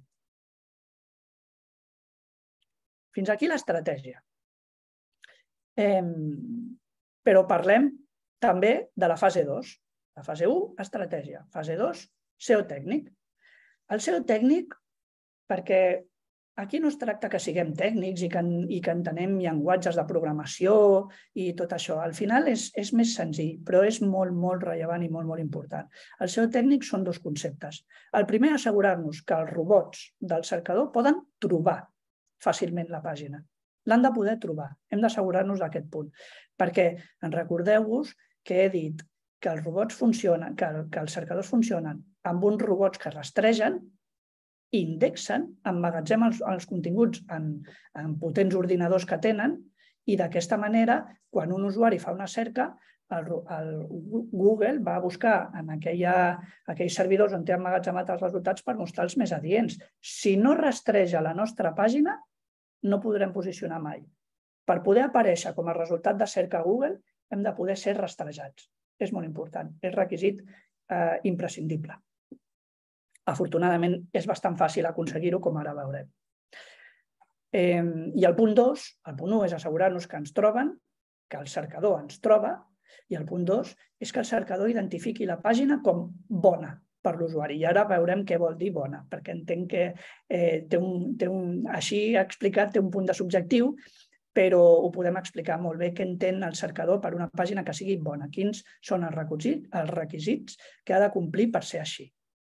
Fins aquí l'estratègia. Però parlem també de la fase 2. La fase 1, estratègia. Fase 2, SEO tècnic. El SEO tècnic, perquè aquí no es tracta que siguem tècnics i que entenem llenguatges de programació i tot això. Al final és més senzill, però és molt, molt rellevant i molt, molt important. El SEO tècnic són dos conceptes. El primer, assegurar-nos que els robots del cercador poden trobar fàcilment la pàgina. L'han de poder trobar. Hem d'assegurar-nos d'aquest punt. Perquè recordeu-vos que he dit que els robots funcionen, que els cercadors funcionen amb uns robots que rastregen, indexen, emmagatzemen els continguts en potents ordinadors que tenen i d'aquesta manera, quan un usuari fa una cerca, el Google va a buscar en aquells servidors on té emmagatzemat els resultats per mostrar els més adients. Si no rastreja la nostra pàgina, no podrem posicionar mai. Per poder aparèixer com a resultat de cerca a Google, hem de poder ser rastrejats. És molt important, és requisit imprescindible. Afortunadament, és bastant fàcil aconseguir-ho, com ara veurem. I el punt 2, el punt 1 és assegurar-nos que ens troben, que el cercador ens troba, i el punt 2 és que el cercador identifiqui la pàgina com bona per l'usuari. I ara veurem què vol dir bona, perquè entenc que així explicat té un punt de subjectiu, però ho podem explicar molt bé què entén el cercador per una pàgina que sigui bona. Quins són els requisits que ha de complir per ser així.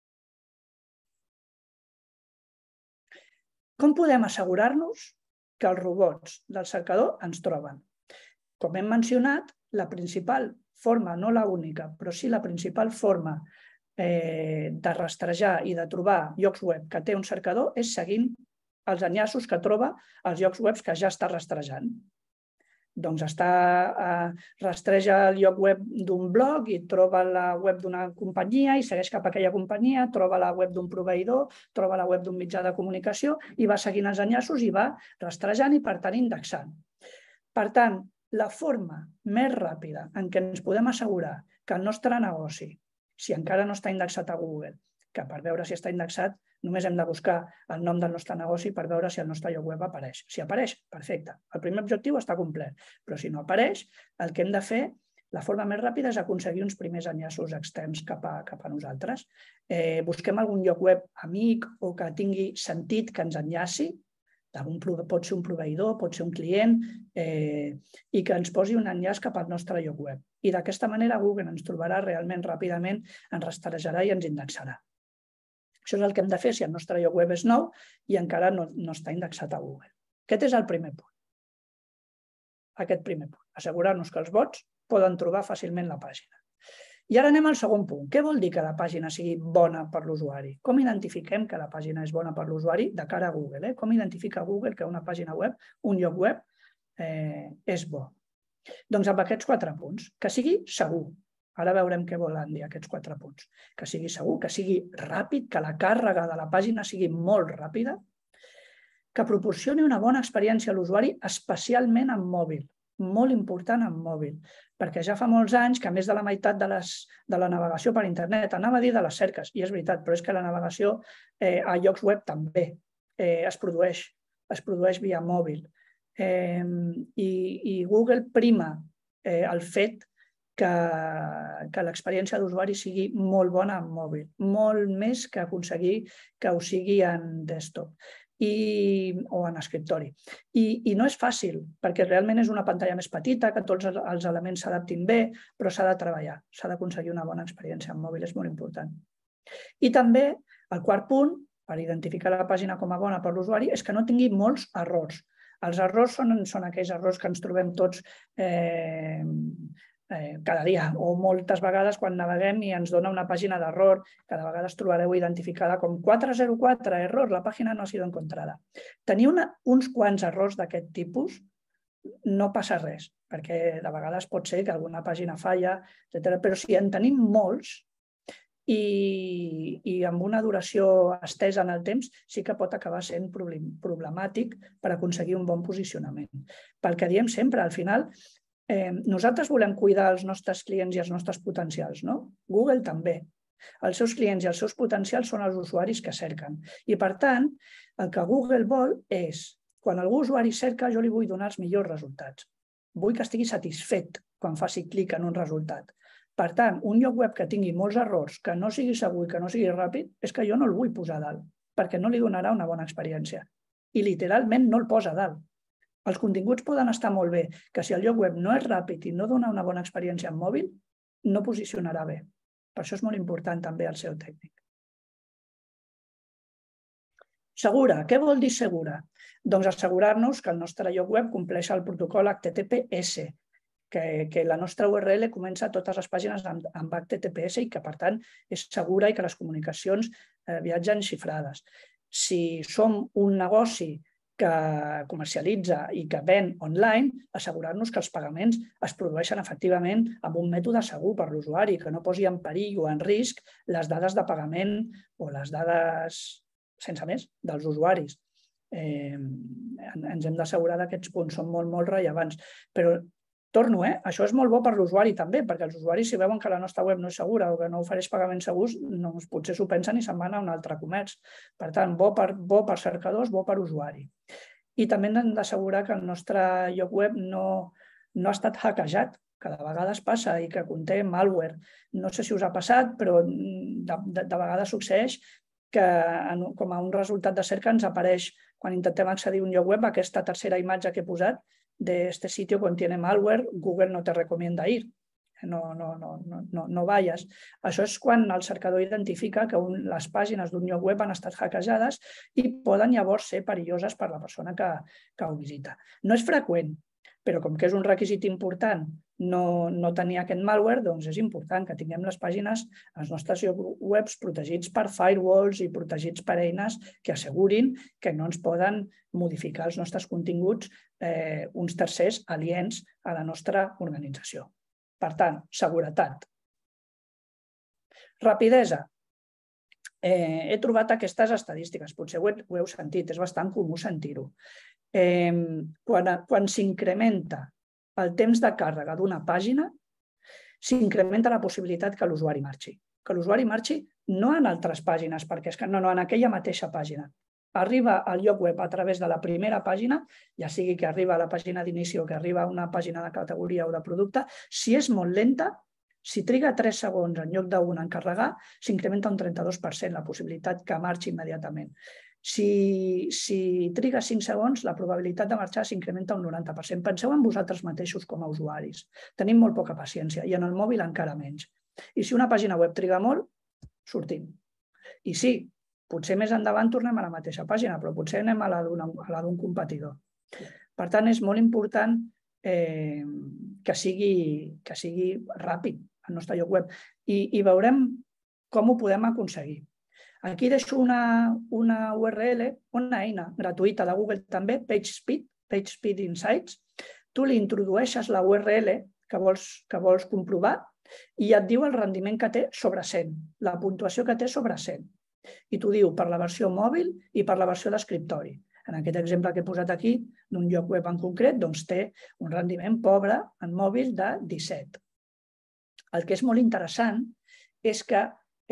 Com podem assegurar-nos que els robots del cercador ens troben? Com hem mencionat, la principal forma, no l'única, però sí la principal forma de rastrejar i de trobar llocs web que té un cercador és seguint els enllaços que troba als llocs web que ja està rastrejant. Doncs rastreja el lloc web d'un blog i troba la web d'una companyia i segueix cap a aquella companyia, troba la web d'un proveïdor, troba la web d'un mitjà de comunicació i va seguint els enllaços i va rastrejant i, per tant, indexant. Per tant, la forma més ràpida en què ens podem assegurar que el nostre negoci, si encara no està indexat a Google, que per veure si està indexat només hem de buscar el nom del nostre negoci per veure si el nostre lloc web apareix. Si apareix, perfecte. El primer objectiu està complet. Però si no apareix, el que hem de fer, la forma més ràpida és aconseguir uns primers enllaços externs cap a nosaltres. Busquem algun lloc web amic o que tingui sentit que ens enllaci. Pot ser un proveïdor, pot ser un client, i que ens posi un enllaç cap al nostre lloc web. I d'aquesta manera Google ens trobarà realment ràpidament, ens rastrejarà i ens indexarà. Això és el que hem de fer si el nostre lloc web és nou i encara no està indexat a Google. Aquest és el primer punt. Aquest primer punt. Assegurar-nos que els bots poden trobar fàcilment la pàgina. I ara anem al segon punt. Què vol dir que la pàgina sigui bona per l'usuari? Com identifiquem que la pàgina és bona per l'usuari de cara a Google? Com identifica Google que una pàgina web, un lloc web, és bo? Doncs amb aquests 4 punts. Que sigui segur. Ara veurem què volen dir aquests 4 punts. Que sigui segur, que sigui ràpid, que la càrrega de la pàgina sigui molt ràpida, que proporcioni una bona experiència a l'usuari, especialment en mòbil. Molt important en mòbil, perquè ja fa molts anys que a més de la meitat de la navegació per internet, anava a dir de les cerques, i és veritat, però és que la navegació a llocs web també es produeix via mòbil. I Google prima el fet que l'experiència d'usuari sigui molt bona en mòbil, molt més que aconseguir que ho sigui en desktop o en escriptori. I no és fàcil, perquè realment és una pantalla més petita, que tots els elements s'adaptin bé, però s'ha de treballar, s'ha d'aconseguir una bona experiència en mòbil, és molt important. I també el quart punt, per identificar la pàgina com a bona per l'usuari, és que no tingui molts errors. Els errors són aquells errors que ens trobem tots cada dia o moltes vegades quan naveguem i ens dona una pàgina d'error que de vegades trobareu identificada com 404, error, la pàgina no ha sido encontrada. Tenir uns quants errors d'aquest tipus no passa res, perquè de vegades pot ser que alguna pàgina falla, etc. Però si en tenim molts i amb una duració estesa en el temps, sí que pot acabar sent problemàtic per aconseguir un bon posicionament. Pel que diem sempre, al final, nosaltres volem cuidar els nostres clients i els nostres potencials, no? Google també. Els seus clients i els seus potencials són els usuaris que cerquen. I, per tant, el que Google vol és, quan algú usuari cerca, jo li vull donar els millors resultats. Vull que estigui satisfet quan faci clic en un resultat. Per tant, un lloc web que tingui molts errors, que no sigui segur i que no sigui ràpid, és que jo no el vull posar a dalt, perquè no li donarà una bona experiència. I literalment no el posa a dalt. Els continguts poden estar molt bé, que si el lloc web no és ràpid i no dona una bona experiència en mòbil, no posicionarà bé. Per això és molt important també el SEO tècnic. Segura. Què vol dir segura? Doncs assegurar-nos que el nostre lloc web compleix el protocol HTTPS, que la nostra URL comença totes les pàgines amb HTTPS i que, per tant, és segura i que les comunicacions viatgen xifrades. Si som un negoci que comercialitza i que ven online, assegurar-nos que els pagaments es produeixen efectivament amb un mètode segur per l'usuari, que no posi en perill o en risc les dades de pagament o les dades, sense més, dels usuaris. Ens hem d'assegurar d'aquests punts, són molt rellevants. Però torno, això és molt bo per l'usuari també, perquè els usuaris, si veuen que la nostra web no és segura o que no ofereix pagaments segurs, doncs potser s'ho pensen i se'n van a un altre comerç. Per tant, bo per cercadors, bo per usuari. I també hem d'assegurar que el nostre lloc web no ha estat hackejat, que de vegades passa i que conté malware. No sé si us ha passat, però de vegades succeeix que com a un resultat de cerca ens apareix, quan intentem accedir a un lloc web, aquesta tercera imatge que he posat, de este sitio contiene malware, Google no te recomienda ir. No vayas. Això és quan el cercador identifica que les pàgines d'un lloc web han estat hackejades i poden llavors ser perilloses per la persona que ho visita. No és freqüent, però com que és un requisit important no tenir aquest malware, doncs és important que tinguem les pàgines, els nostres webs protegits per firewalls i protegits per eines que assegurin que no ens poden modificar els nostres continguts uns tercers aliens a la nostra organització. Per tant, seguretat. Rapidesa. He trobat aquestes estadístiques, potser ho heu sentit, és bastant comú sentir-ho. Quan s'incrementa el temps de càrrega d'una pàgina, s'incrementa la possibilitat que l'usuari marxi. Que l'usuari marxi no en altres pàgines, perquè és que no, en aquella mateixa pàgina. Arriba al lloc web a través de la primera pàgina, ja sigui que arriba a la pàgina d'inici o que arriba a una pàgina de categoria o de producte, si és molt lenta, si triga 3 segons en lloc d'un en carregar, s'incrementa un 32% la possibilitat que marxi immediatament. Si triga 5 segons, la probabilitat de marxar s'incrementa un 90%. Penseu en vosaltres mateixos com a usuaris. Tenim molt poca paciència i en el mòbil encara menys. I si una pàgina web triga molt, sortim. I sí, potser més endavant tornem a la mateixa pàgina, però potser anem a la d'un competidor. Per tant, és molt important que sigui ràpid el nostre lloc web i veurem com ho podem aconseguir. Aquí deixo una URL, una eina gratuïta de Google també, PageSpeed Insights. Tu li introdueixes la URL que vols comprovar i et diu el rendiment que té sobre 100, la puntuació que té sobre 100. I t'ho diu per la versió mòbil i per la versió d'escriptori. En aquest exemple que he posat aquí, d'un lloc web en concret, doncs té un rendiment pobre en mòbil de 17. El que és molt interessant és que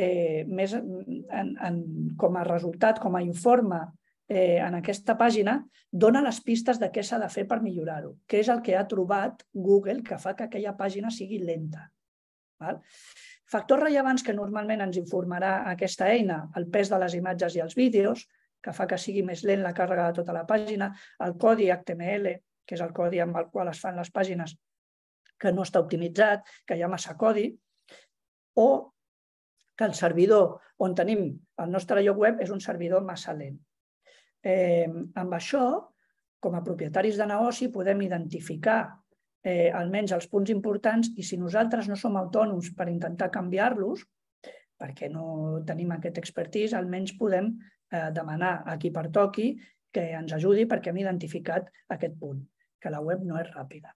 com a resultat, com a informe en aquesta pàgina, dona les pistes de què s'ha de fer per millorar-ho, què és el que ha trobat Google que fa que aquella pàgina sigui lenta. Factors rellevants que normalment ens informarà aquesta eina, el pes de les imatges i els vídeos, que fa que sigui més lent la càrrega de tota la pàgina, el codi HTML, que és el codi amb el qual es fan les pàgines, que no està optimitzat, que hi ha massa codi, o que el servidor on tenim el nostre lloc web és un servidor massa lent. Amb això, com a propietaris de negoci, podem identificar almenys els punts importants i si nosaltres no som autònoms per intentar canviar-los, perquè no tenim aquest expertise, almenys podem demanar a qui pertoqui que ens ajudi perquè hem identificat aquest punt, que la web no és ràpida.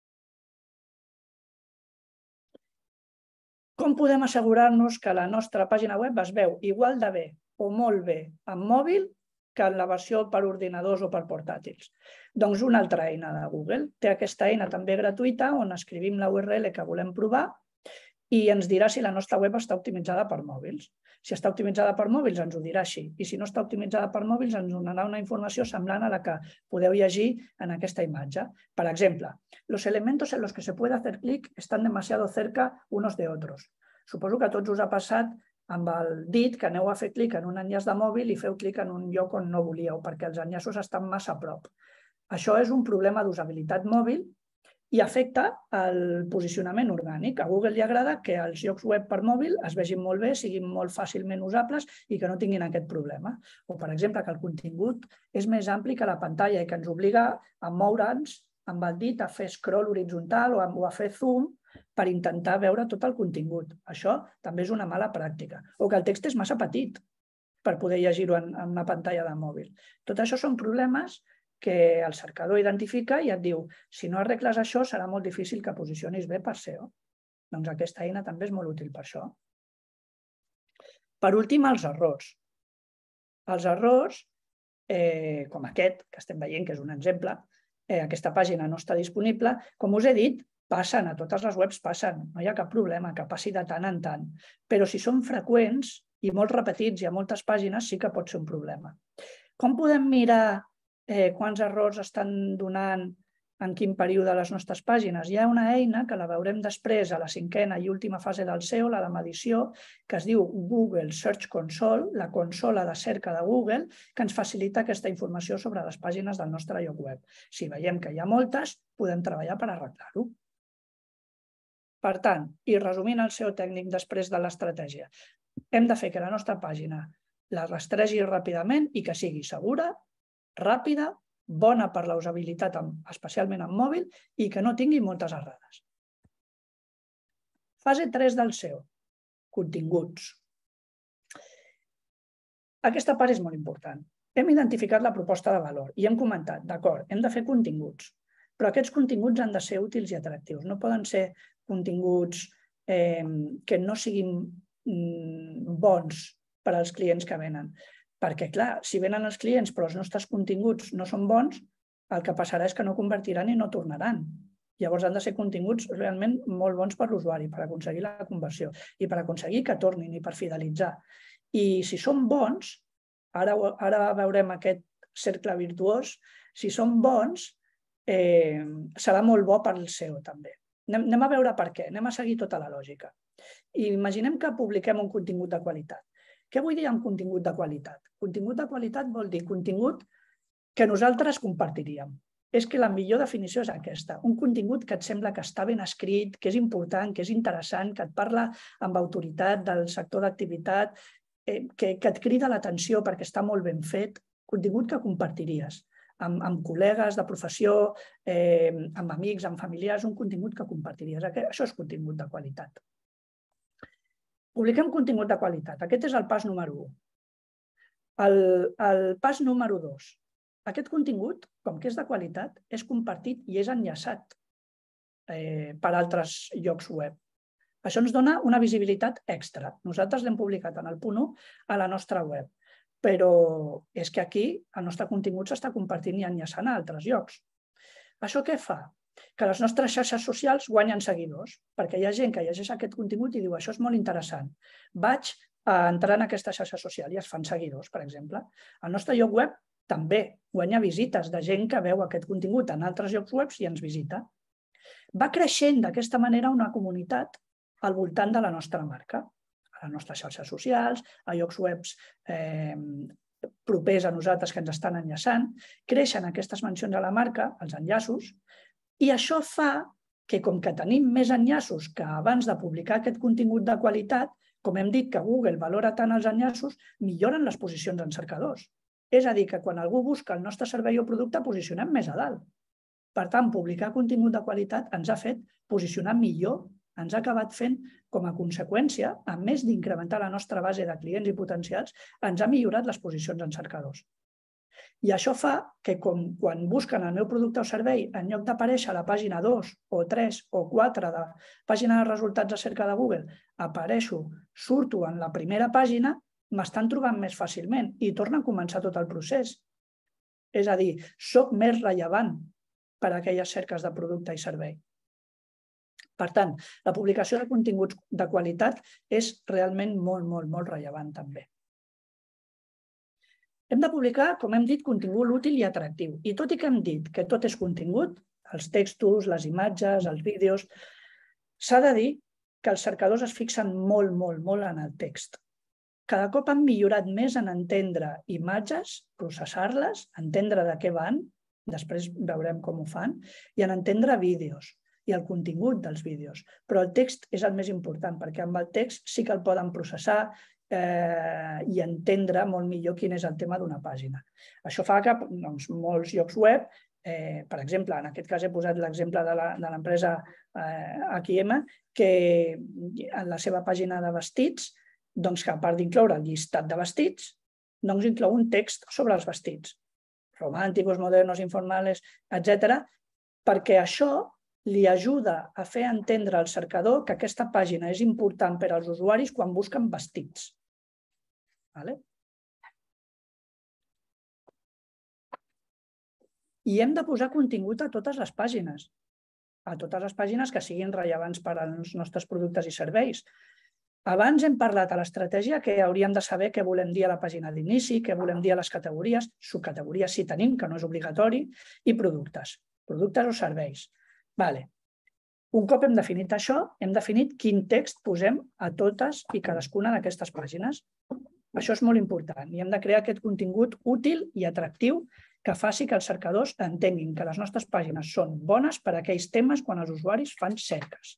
Com podem assegurar-nos que la nostra pàgina web es veu igual de bé o molt bé en mòbil que en la versió per ordinadors o per portàtils? Doncs una altra eina de Google. Té aquesta eina també gratuïta on escrivim la URL que volem provar i ens dirà si la nostra web està optimitzada per mòbils. Si està optimitzada per mòbils, ens ho dirà així. I si no està optimitzada per mòbils, ens donarà una informació semblant a la que podeu llegir en aquesta imatge. Per exemple, los elementos en los que se puede hacer clic están demasiado cerca unos de otros. Suposo que a tots us ha passat amb el dit que aneu a fer clic en un enllaç de mòbil i feu clic en un lloc on no volíeu, perquè els enllaços estan massa a prop. Això és un problema d'usabilitat mòbil i afecta el posicionament orgànic. A Google li agrada que els llocs web per mòbil es vegin molt bé, siguin molt fàcilment usables i que no tinguin aquest problema. O, per exemple, que el contingut és més ampli que la pantalla i que ens obliga a moure'ns amb el dit, a fer scroll horitzontal o a fer zoom per intentar veure tot el contingut. Això també és una mala pràctica. O que el text és massa petit per poder llegir-ho en una pantalla de mòbil. Tot això són problemes que el cercador identifica i et diu si no arregles això serà molt difícil que posicionis bé per SEO. Doncs aquesta eina també és molt útil per això. Per últim, els errors. Els errors, com aquest, que estem veient que és un exemple, aquesta pàgina no està disponible, com us he dit, passen, a totes les webs passen, no hi ha cap problema, que passi de tant en tant. Però si són freqüents i molt repetits i a moltes pàgines sí que pot ser un problema. Com podem mirar quants errors estan donant en quin període les nostres pàgines? Hi ha una eina que la veurem després a la 5ª i última fase del SEO, la de medició, que es diu Google Search Console, la consola de cerca de Google, que ens facilita aquesta informació sobre les pàgines del nostre lloc web. Si veiem que hi ha moltes, podem treballar per arreglar-ho. Per tant, i resumint el SEO tècnic després de l'estratègia, hem de fer que la nostra pàgina la rastregi ràpidament i que sigui segura, ràpida, bona per la usabilitat, especialment en mòbil, i que no tingui moltes errades. Fase 3 del SEO. Continguts. Aquesta part és molt important. Hem identificat la proposta de valor i hem comentat, d'acord, hem de fer continguts, però aquests continguts han de ser útils i atractius. No poden ser continguts que no siguin bons per als clients que venen. Perquè, clar, si venen els clients però els nostres continguts no són bons, el que passarà és que no convertiran i no tornaran. Llavors han de ser continguts realment molt bons per l'usuari, per aconseguir la conversió i per aconseguir que tornin i per fidelitzar. I si són bons, ara veurem aquest cercle virtuós, si són bons, serà molt bo per al SEO també. Anem a veure per què, anem a seguir tota la lògica. I imaginem que publiquem un contingut de qualitat. Què vull dir amb contingut de qualitat? Contingut de qualitat vol dir contingut que nosaltres compartiríem. És que la millor definició és aquesta. Un contingut que et sembla que està ben escrit, que és important, que és interessant, que et parla amb autoritat del sector d'activitat, que et crida l'atenció perquè està molt ben fet. Contingut que compartiries amb col·legues de professió, amb amics, amb familiars, un contingut que compartiries. Això és contingut de qualitat. Publiquem contingut de qualitat. Aquest és el pas número 1. El pas número 2. Aquest contingut, com que és de qualitat, és compartit i és enllaçat per altres llocs web. Això ens dona una visibilitat extra. Nosaltres l'hem publicat en el punt 1 a la nostra web, però és que aquí el nostre contingut s'està compartint i enllaçant a altres llocs. Això què fa? Que les nostres xarxes socials guanyen seguidors, perquè hi ha gent que llegeix aquest contingut i diu això és molt interessant. Vaig a entrar en aquesta xarxa social i es fan seguidors, per exemple. El nostre lloc web també guanya visites de gent que veu aquest contingut en altres llocs web i ens visita. Va creixent d'aquesta manera una comunitat al voltant de la nostra marca, a les nostres xarxes socials, a llocs web propers a nosaltres que ens estan enllaçant, creixen aquestes mencions a la marca, els enllaços, i això fa que, com que tenim més enllaços que abans de publicar aquest contingut de qualitat, com hem dit que Google valora tant els enllaços, milloren les posicions en cercadors. És a dir, que quan algú busca el nostre servei o producte, posicionem més a dalt. Per tant, publicar contingut de qualitat ens ha fet posicionar millor, ens ha acabat fent, com a conseqüència, a més d'incrementar la nostra base de clients i potencials, ens ha millorat les posicions en cercadors. I això fa que quan busquen el meu producte o servei, en lloc d'aparèixer a la pàgina 2 o 3 o 4 de pàgina de resultats de cerca de Google, surto en la primera pàgina, m'estan trobant més fàcilment i torna a començar tot el procés. És a dir, soc més rellevant per a aquelles cerques de producte i servei. Per tant, la publicació de continguts de qualitat és realment molt, molt, molt rellevant també. Hem de publicar, com hem dit, contingut útil i atractiu. I tot i que hem dit que tot és contingut, els textos, les imatges, els vídeos, s'ha de dir que els cercadors es fixen molt, molt, molt en el text. Cada cop han millorat més en entendre imatges, processar-les, entendre de què van, després veurem com ho fan, i en entendre vídeos i el contingut dels vídeos. Però el text és el més important, perquè amb el text sí que el poden processar i entendre molt millor quin és el tema d'una pàgina. Això fa que molts llocs web, per exemple, en aquest cas he posat l'exemple de l'empresa H&M, que en la seva pàgina de vestits, que a part d'incloure el llistat de vestits, inclou un text sobre els vestits, romànticos, modernos, informales, etc., perquè això li ajuda a fer entendre al cercador que aquesta pàgina és important per als usuaris quan busquen vestits. I hem de posar contingut a totes les pàgines que siguin rellevants per als nostres productes i serveis. Abans hem parlat a l'estratègia que hauríem de saber què volem dir a la pàgina d'inici, què volem dir a les categories, subcategories si tenim, que no és obligatori, i productes o serveis. Un cop hem definit això, hem definit quin text posem a totes i cadascuna d'aquestes pàgines. Això és molt important i hem de crear aquest contingut útil i atractiu que faci que els cercadors entenguin que les nostres pàgines són bones per a aquells temes quan els usuaris fan cerques.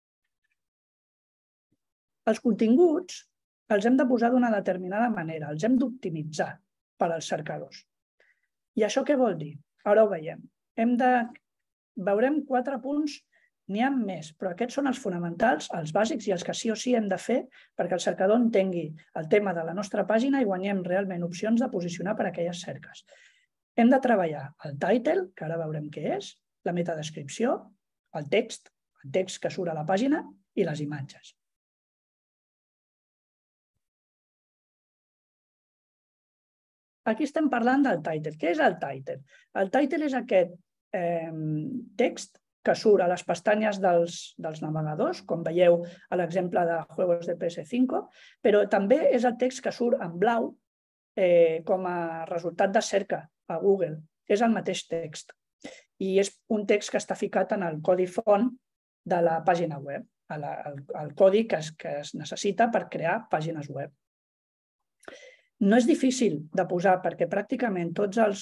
Els continguts els hem de posar d'una determinada manera, els hem d'optimitzar per als cercadors. I això què vol dir? Ara ho veiem. Veurem 4 punts. N'hi ha més, però aquests són els fonamentals, els bàsics i els que sí o sí hem de fer perquè el cercador entengui el tema de la nostra pàgina i guanyem realment opcions de posicionar per a aquelles cerques. Hem de treballar el title, que ara veurem què és, la metadescripció, el text que surt a la pàgina i les imatges. Aquí estem parlant del title. Què és el title? El title és aquest text que surt a les pestanyes dels navegadors, com veieu a l'exemple de Juegos de PS5, però també és el text que surt en blau com a resultat de cerca a Google. És el mateix text. I és un text que està ficat en el codi font de la pàgina web, el codi que es necessita per crear pàgines web. No és difícil de posar perquè pràcticament tots els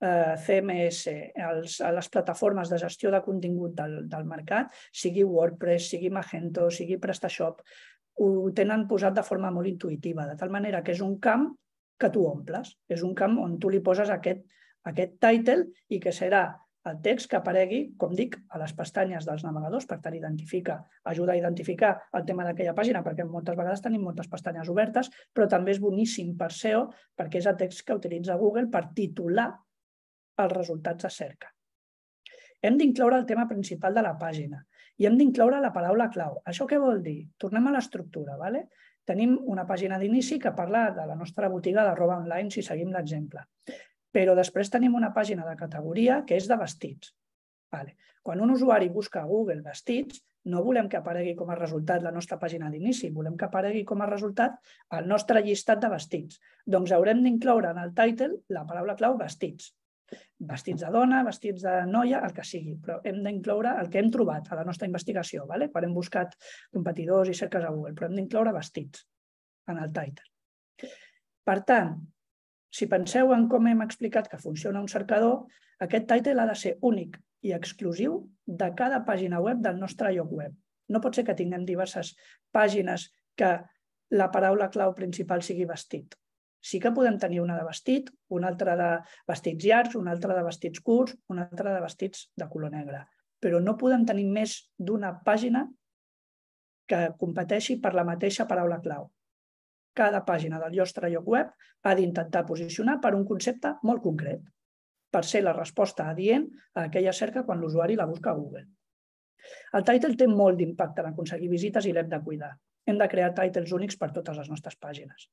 CMS, les plataformes de gestió de contingut del mercat, sigui WordPress, sigui Magento, sigui PrestaShop, ho tenen posat de forma molt intuïtiva, de tal manera que és un camp que tu omples. És un camp on tu li poses aquest title i que serà el text que aparegui, com dic, a les pestanyes dels navegadors, per tant, ajuda a identificar el tema d'aquella pàgina, perquè moltes vegades tenim moltes pestanyes obertes, però també és boníssim per SEO, perquè és el text que utilitza Google per titular els resultats de cerca. Hem d'incloure el tema principal de la pàgina i hem d'incloure la paraula clau. Això què vol dir? Tornem a l'estructura. Tenim una pàgina d'inici que parla de la nostra botiga de roba online, si seguim l'exemple. Però després tenim una pàgina de categoria que és de vestits. Quan un usuari busca a Google vestits, no volem que aparegui com a resultat la nostra pàgina d'inici, volem que aparegui com a resultat el nostre llistat de vestits. Doncs haurem d'incloure en el title la paraula clau vestits. Vestits de dona, vestits de noia, el que sigui, però hem d'incloure el que hem trobat a la nostra investigació, quan hem buscat competidors i cerques a Google, però hem d'incloure vestits en el title. Per tant, si penseu en com hem explicat que funciona un cercador, aquest title ha de ser únic i exclusiu de cada pàgina web del nostre lloc web. No pot ser que tinguem diverses pàgines que la paraula clau principal sigui vestit. Sí que podem tenir una de vestit, una altra de vestits llargs, una altra de vestits curts, una altra de vestits de color negre. Però no podem tenir més d'una pàgina que competeixi per la mateixa paraula clau. Cada pàgina del nostre lloc web ha d'intentar posicionar per un concepte molt concret, per ser la resposta adient a aquella cerca quan l'usuari la busca a Google. El title té molt d'impacte en aconseguir visites i l'hem de cuidar. Hem de crear titles únics per totes les nostres pàgines.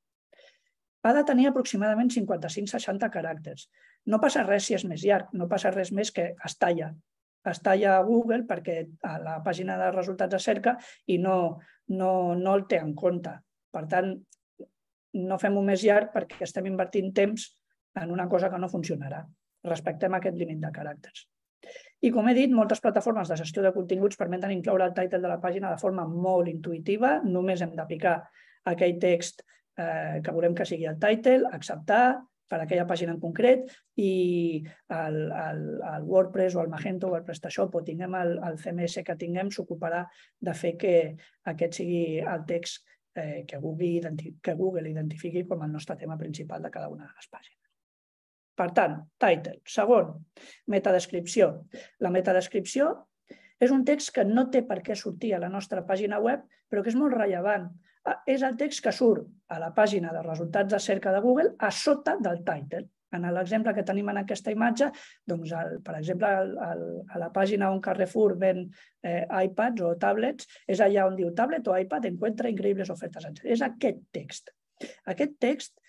Ha de tenir aproximadament 55-60 caràcters. No passa res si és més llarg, no passa res més que es talla. està ja a Google perquè a la pàgina de resultats de cerca i no el té en compte. Per tant, no fem-ho més llarg perquè estem invertint temps en una cosa que no funcionarà. Respectem aquest límit de caràcters. I com he dit, moltes plataformes de gestió de continguts permeten incloure el title de la pàgina de forma molt intuïtiva. Només hem de picar aquell text que volem que sigui el title, acceptar per a aquella pàgina en concret i el WordPress o el Magento o el PrestaShop o tinguem el CMS que tinguem s'ocuparà de fer que aquest sigui el text que Google identifiqui com el nostre tema principal de cada una de les pàgines. Per tant, title. Segon, metadescripció. La metadescripció és un text que no té per què sortir a la nostra pàgina web, però que és molt rellevant. És el text que surt a la pàgina de resultats de cerca de Google a sota del title. En l'exemple que tenim en aquesta imatge, doncs, per exemple, a la pàgina on Carrefour ven iPads o tablets, és allà on diu tablet o iPad encuentra increïbles ofertes. És aquest text. Aquest text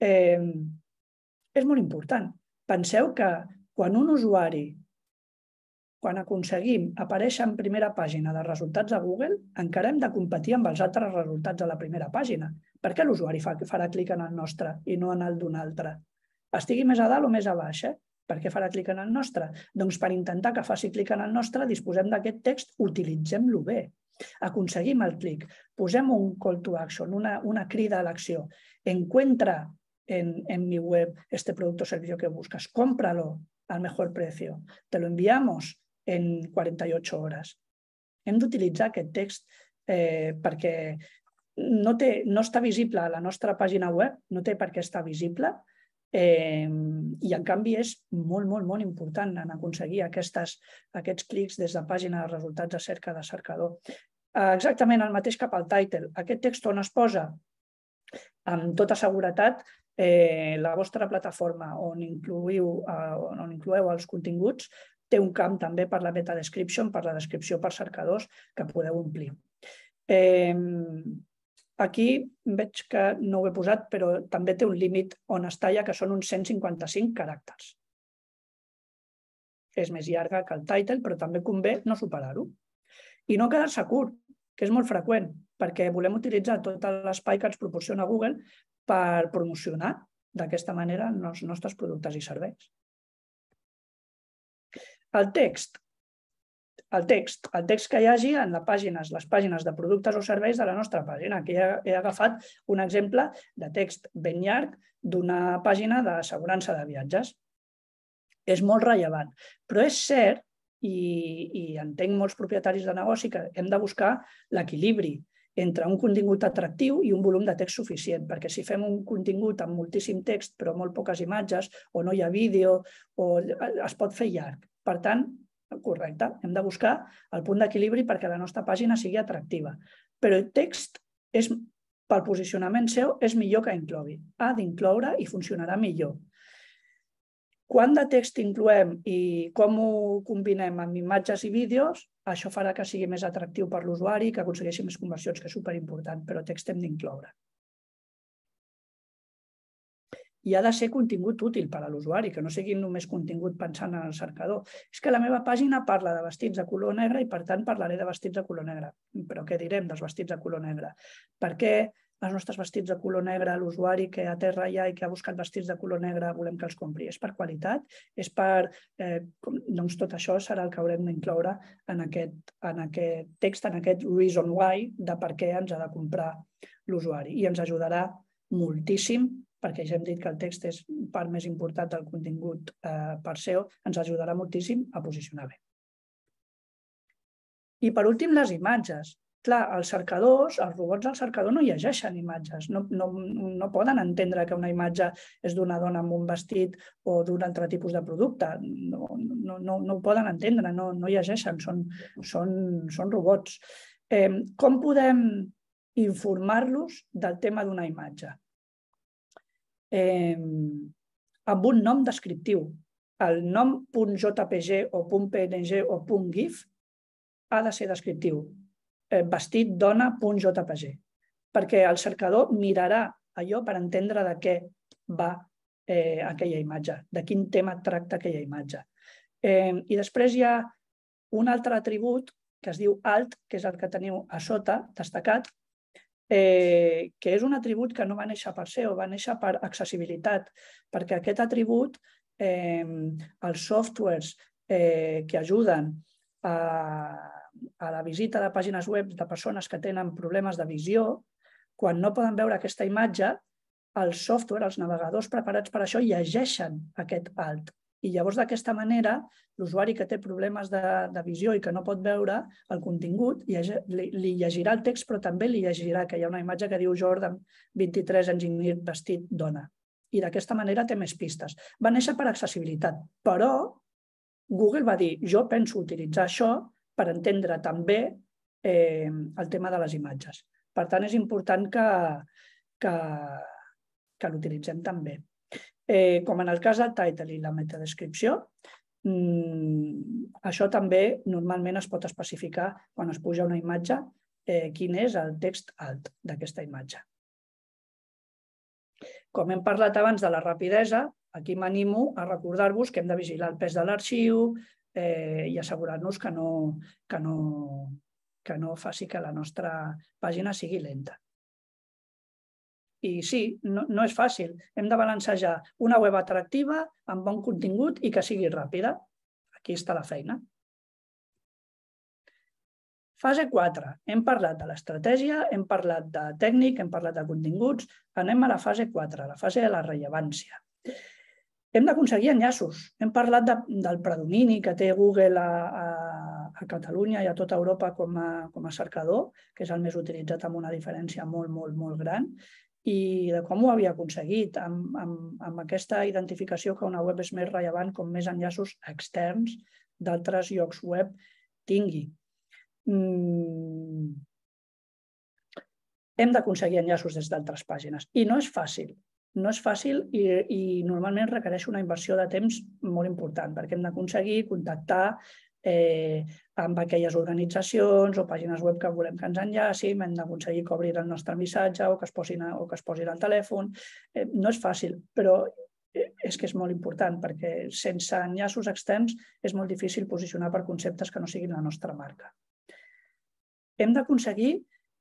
és molt important. Penseu que quan un usuari, quan aconseguim aparèixer en primera pàgina de resultats a Google, encara hem de competir amb els altres resultats de la primera pàgina. Per què l'usuari farà clic en el nostre i no en el d'un altre? Estigui més a dalt o més a baix, Per què farà clic en el nostre? Doncs per intentar que faci clic en el nostre, disposem d'aquest text, utilitzem-lo bé. Aconseguim el clic, posem un call to action, una crida a l'acció. Encuentra en mi web este producto o servicio que buscas, cómpralo al mejor precio, te lo enviamos en 48 hores. Hem d'utilitzar aquest text perquè no està visible a la nostra pàgina web, no té per què estar visible, i en canvi és molt, molt, molt important en aconseguir aquests clics des de pàgina de resultats de cerca de cercador. Exactament el mateix cap al title. Aquest text on es posa amb tota seguretat la vostra plataforma on incloeu els continguts té un camp també per la meta description, per la descripció per cercadors que podeu omplir. Aquí veig que no ho he posat, però també té un límit on es talla, que són uns 155 caràcters. És més llarga que el title, però també convé no superar-ho. I no quedar-se curt, que és molt freqüent, perquè volem utilitzar tot l'espai que ens proporciona Google per promocionar d'aquesta manera els nostres productes i serveis. El text que hi hagi en les pàgines de productes o serveis de la nostra pàgina. Aquí he agafat un exemple de text ben llarg d'una pàgina d'assegurança de viatges. És molt rellevant, però és cert, i entenc molts propietaris de negoci, que hem de buscar l'equilibri entre un contingut atractiu i un volum de text suficient, perquè si fem un contingut amb moltíssim text però molt poques imatges, o no hi ha vídeo, es pot fer llarg. Per tant, correcte, hem de buscar el punt d'equilibri perquè la nostra pàgina sigui atractiva. Però el text, pel posicionament seu, és millor que inclogui. Ha d'incloure i funcionarà millor. Quant de text incloem i com ho combinem amb imatges i vídeos, això farà que sigui més atractiu per l'usuari, que aconsegueixi més conversions, que és superimportant, però text hem d'incloure. I ha de ser contingut útil per a l'usuari, que no sigui només contingut pensant en el cercador. És que la meva pàgina parla de vestits de color negre i, per tant, parlaré de vestits de color negre. Però què direm dels vestits de color negre? Per què els nostres vestits de color negre, l'usuari que a terra hi ha i que ha buscat vestits de color negre, volem que els compri? És per qualitat? És per... Doncs tot això serà el que haurem d'incloure en aquest text, en aquest reason why de per què ens ha de comprar l'usuari. I ens ajudarà moltíssim, perquè ja hem dit que el text és part més important del contingut per SEO, ens ajudarà moltíssim a posicionar bé. I per últim, les imatges. Clar, els cercadors, els robots del cercador no llegeixen imatges, no poden entendre que una imatge és d'una dona amb un vestit o d'un altre tipus de producte, no ho poden entendre, no llegeixen, són robots. Com podem informar-los del tema d'una imatge? Amb un nom descriptiu. El nom .jpg o .png o .gif ha de ser descriptiu. Vestit dona.jpg. Perquè el cercador mirarà allò per entendre de què va aquella imatge, de quin tema tracta aquella imatge. I després hi ha un altre atribut que es diu alt, que és el que teniu a sota, destacat, que és un atribut que no va néixer per SEO, va néixer per accessibilitat, perquè aquest atribut, els softwares que ajuden a la visita de pàgines web de persones que tenen problemes de visió, quan no poden veure aquesta imatge, el software, els navegadors preparats per això, llegeixen aquest alt. I llavors, d'aquesta manera, l'usuari que té problemes de visió i que no pot veure el contingut, li llegirà el text, però també li llegirà que hi ha una imatge que diu Jordan 23 engineer vestit dona. I d'aquesta manera té més pistes. Va néixer per accessibilitat, però Google va dir, jo penso utilitzar això per entendre també el tema de les imatges. Per tant, és important que l'utilitzem també. Com en el cas del title i la metadescripció, això també normalment es pot especificar quan es puja una imatge quin és el text alt d'aquesta imatge. Com hem parlat abans de la rapidesa, aquí m'animo a recordar-vos que hem de vigilar el pes de l'arxiu i assegurar-nos que no faci que la nostra pàgina sigui lenta. I sí, no és fàcil. Hem de balancejar una web atractiva amb bon contingut i que sigui ràpida. Aquí està la feina. Fase 4. Hem parlat de l'estratègia, hem parlat de tècnic, hem parlat de continguts. Anem a la fase 4, la fase de la rellevància. Hem d'aconseguir enllaços. Hem parlat del predomini que té Google a Catalunya i a tota Europa com a cercador, que és el més utilitzat amb una diferència molt, molt, molt gran, i de com ho havia aconseguit amb aquesta identificació que una web és més rellevant com més enllaços externs d'altres llocs web tingui. Hem d'aconseguir enllaços des d'altres pàgines i no és fàcil. No és fàcil i normalment requereix una inversió de temps molt important perquè hem d'aconseguir contactar amb aquelles organitzacions o pàgines web que volem que ens enllacin, hem d'aconseguir que obrin el nostre missatge o que es posin al telèfon. No és fàcil, però és que és molt important perquè sense enllaços externs és molt difícil posicionar per conceptes que no siguin la nostra marca. Hem d'aconseguir...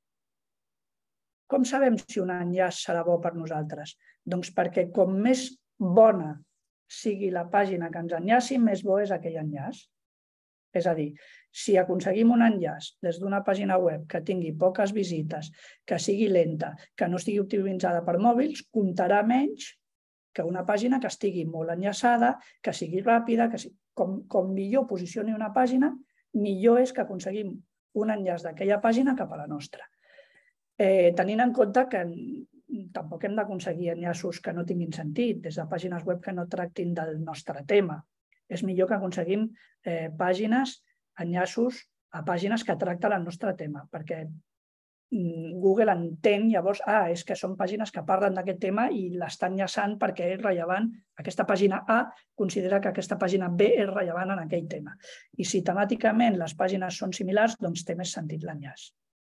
Com sabem si un enllaç serà bo per nosaltres? Doncs perquè com més bona sigui la pàgina que ens enllaci, més bo és aquell enllaç. És a dir, si aconseguim un enllaç des d'una pàgina web que tingui poques visites, que sigui lenta, que no estigui optimitzada per mòbils, comptarà menys que una pàgina que estigui molt enllaçada, que sigui ràpida, que com millor posicioni una pàgina, millor és que aconseguim un enllaç d'aquella pàgina cap a la nostra. Tenint en compte que tampoc hem d'aconseguir enllaços que no tinguin sentit, des de pàgines web que no tractin del nostre tema. És millor que aconseguim enllaços a pàgines que tracten el nostre tema, perquè Google entén llavors, és que són pàgines que parlen d'aquest tema i l'està enllaçant perquè és rellevant. Aquesta pàgina A considera que aquesta pàgina B és rellevant en aquell tema. I si temàticament les pàgines són similars, doncs té més sentit l'enllaç.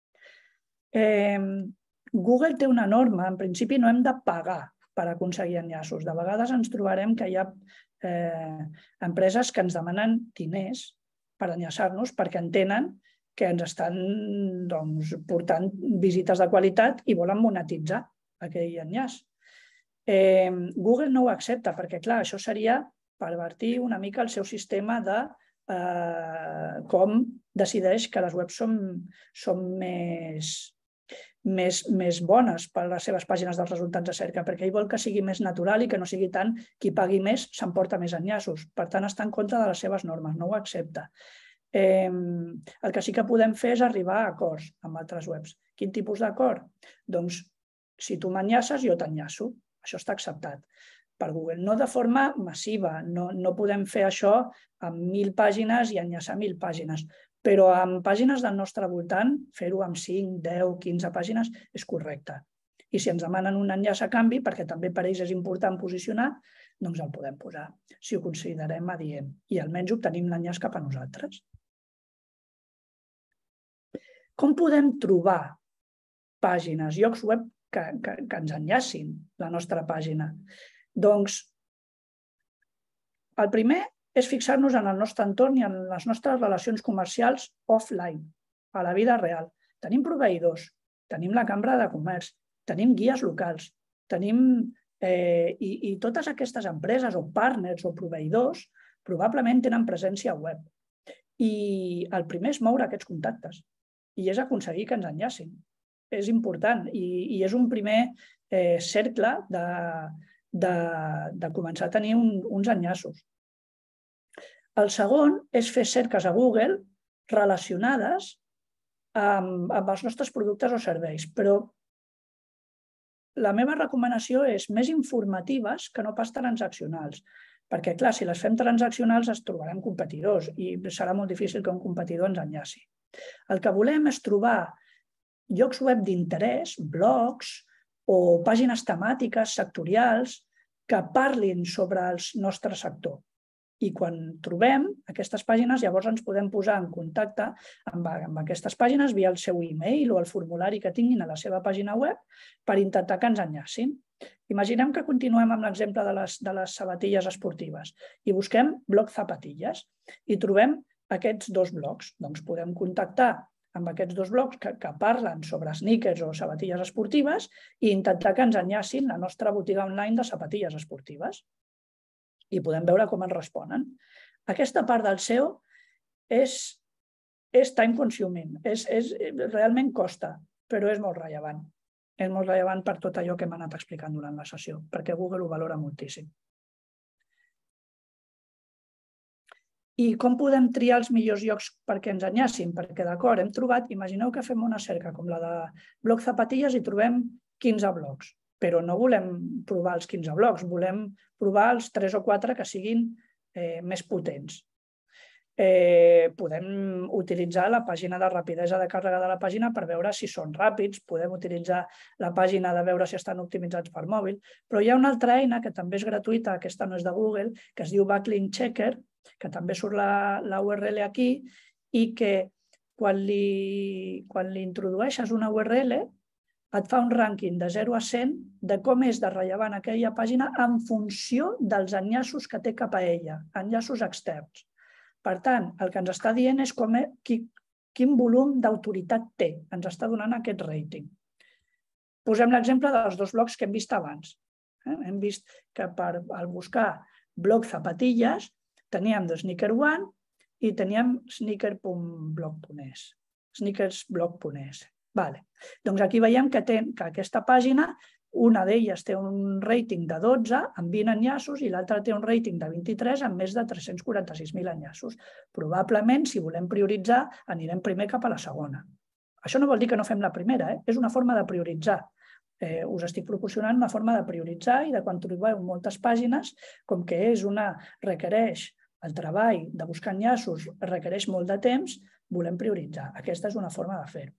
Google té una norma, en principi no hem de pagar per aconseguir enllaços. De vegades ens trobarem que hi ha empreses que ens demanen diners per enllaçar-nos perquè entenen que ens estan portant visites de qualitat i volen monetitzar aquell enllaç. Google no ho accepta perquè, clar, això seria pervertir una mica el seu sistema de com decideix que les webs són més bones per a les seves pàgines dels resultats de cerca, perquè ell vol que sigui més natural i que no sigui tant qui pagui més s'emporta més enllaços. Per tant, està en contra de les seves normes, no ho accepta. El que sí que podem fer és arribar a acords amb altres webs. Quin tipus d'acord? Doncs, si tu m'enllaces, jo t'enllaço. Això està acceptat per Google. No de forma massiva, no podem fer això amb 1.000 pàgines i enllaçar 1.000 pàgines, però amb pàgines del nostre voltant, fer-ho amb 5, 10, 15 pàgines és correcte. I si ens demanen un enllaç a canvi, perquè també per ells és important posicionar, doncs el podem posar, si ho considerem adient. I almenys obtenim l'enllaç cap a nosaltres. Com podem trobar pàgines, llocs web que ens enllacin la nostra pàgina? Doncs el primer és fixar-nos en el nostre entorn i en les nostres relacions comercials offline, a la vida real. Tenim proveïdors, tenim la Cambra de Comerç, tenim guies locals, tenim... I totes aquestes empreses o partners o proveïdors probablement tenen presència web. I el primer és moure aquests contactes i és aconseguir que ens enllacin. És important i és un primer cercle de començar a tenir uns enllaços. El segon és fer cerques a Google relacionades amb els nostres productes o serveis, però la meva recomanació és més informatives que no pas transaccionals, perquè, clar, si les fem transaccionals es trobarem competidors i serà molt difícil que un competidor ens enllaci. El que volem és trobar llocs web d'interès, blogs o pàgines temàtiques sectorials que parlin sobre el nostre sector. I quan trobem aquestes pàgines, llavors ens podem posar en contacte amb aquestes pàgines via el seu e-mail o el formulari que tinguin a la seva pàgina web per intentar que ens enllacin. Imaginem que continuem amb l'exemple de les sabatilles esportives i busquem blog zapatilles i trobem aquests dos blogs. Doncs podem contactar amb aquests dos blogs que parlen sobre sneakers o sabatilles esportives i intentar que ens enllacin la nostra botiga online de sabatilles esportives. I podem veure com ens responen. Aquesta part del SEO és time consuming, realment costa, però és molt rellevant. És molt rellevant per tot allò que hem anat explicant durant la sessió, perquè Google ho valora moltíssim. I com podem triar els millors llocs perquè ens enllacin? Perquè, d'acord, hem trobat, imagineu que fem una cerca com la de blog zapatilles i trobem 15 blogs. Però no volem provar els 15 blogs, volem provar els 3 o 4 que siguin més potents. Podem utilitzar la pàgina de rapidesa de càrrega de la pàgina per veure si són ràpids, podem utilitzar la pàgina de veure si estan optimitzats per mòbil, però hi ha una altra eina que també és gratuïta, aquesta no és de Google, que es diu Backlink Checker, que també surt la URL aquí i que quan li introdueixes una URL et fa un rànquing de 0 a 100 de com és de rellevant aquella pàgina en funció dels enllaços que té cap a ella, enllaços externs. Per tant, el que ens està dient és quin volum d'autoritat té, ens està donant aquest rating. Posem l'exemple dels dos blogs que hem vist abans. Hem vist que al buscar blog zapatilles teníem The Sneaker One i teníem sneakersblog.es. Doncs aquí veiem que aquesta pàgina, una d'elles té un rating de 12 amb 20 enllaços i l'altra té un rating de 23 amb més de 346.000 enllaços. Probablement, si volem prioritzar, anirem primer cap a la segona. Això no vol dir que no fem la primera, és una forma de prioritzar. Us estic proporcionant una forma de prioritzar i de quan trobeu moltes pàgines, com que requereix el treball de buscar enllaços, requereix molt de temps, volem prioritzar. Aquesta és una forma de fer-ho.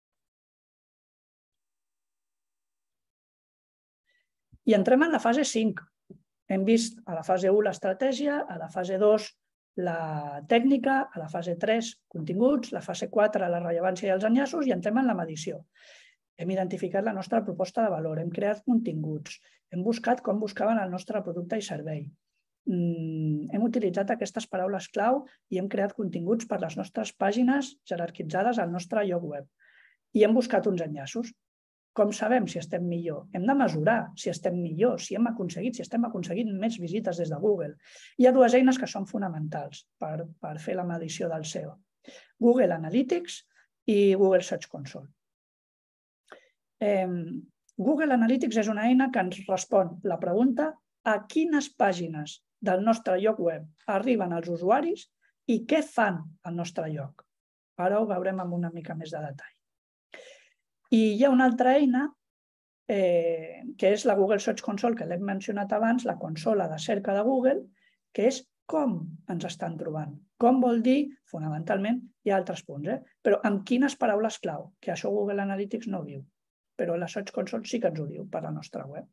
I entrem en la fase 5. Hem vist a la fase 1 l'estratègia, a la fase 2 la tècnica, a la fase 3 continguts, a la fase 4 la rellevància i els enllaços i entrem en la medició. Hem identificat la nostra proposta de valor, hem creat continguts, hem buscat com buscaven el nostre producte i servei. Hem utilitzat aquestes paraules clau i hem creat continguts per les nostres pàgines jerarquitzades al nostre lloc web. I hem buscat uns enllaços. Com sabem si estem millor? Hem de mesurar si estem millor, si estem aconseguint més visites des de Google. Hi ha dues eines que són fonamentals per fer la medició del SEO. Google Analytics i Google Search Console. Google Analytics és una eina que ens respon la pregunta a quines pàgines del nostre lloc web arriben els usuaris i què fan al nostre lloc. Ara ho veurem amb una mica més de detall. I hi ha una altra eina, que és la Google Search Console, que l'hem mencionat abans, la consola de cerca de Google, que és com ens estan trobant. Com vol dir, fonamentalment, hi ha altres punts, però amb quines paraules clau, que això Google Analytics no diu, però la Search Console sí que ens ho diu per la nostra web.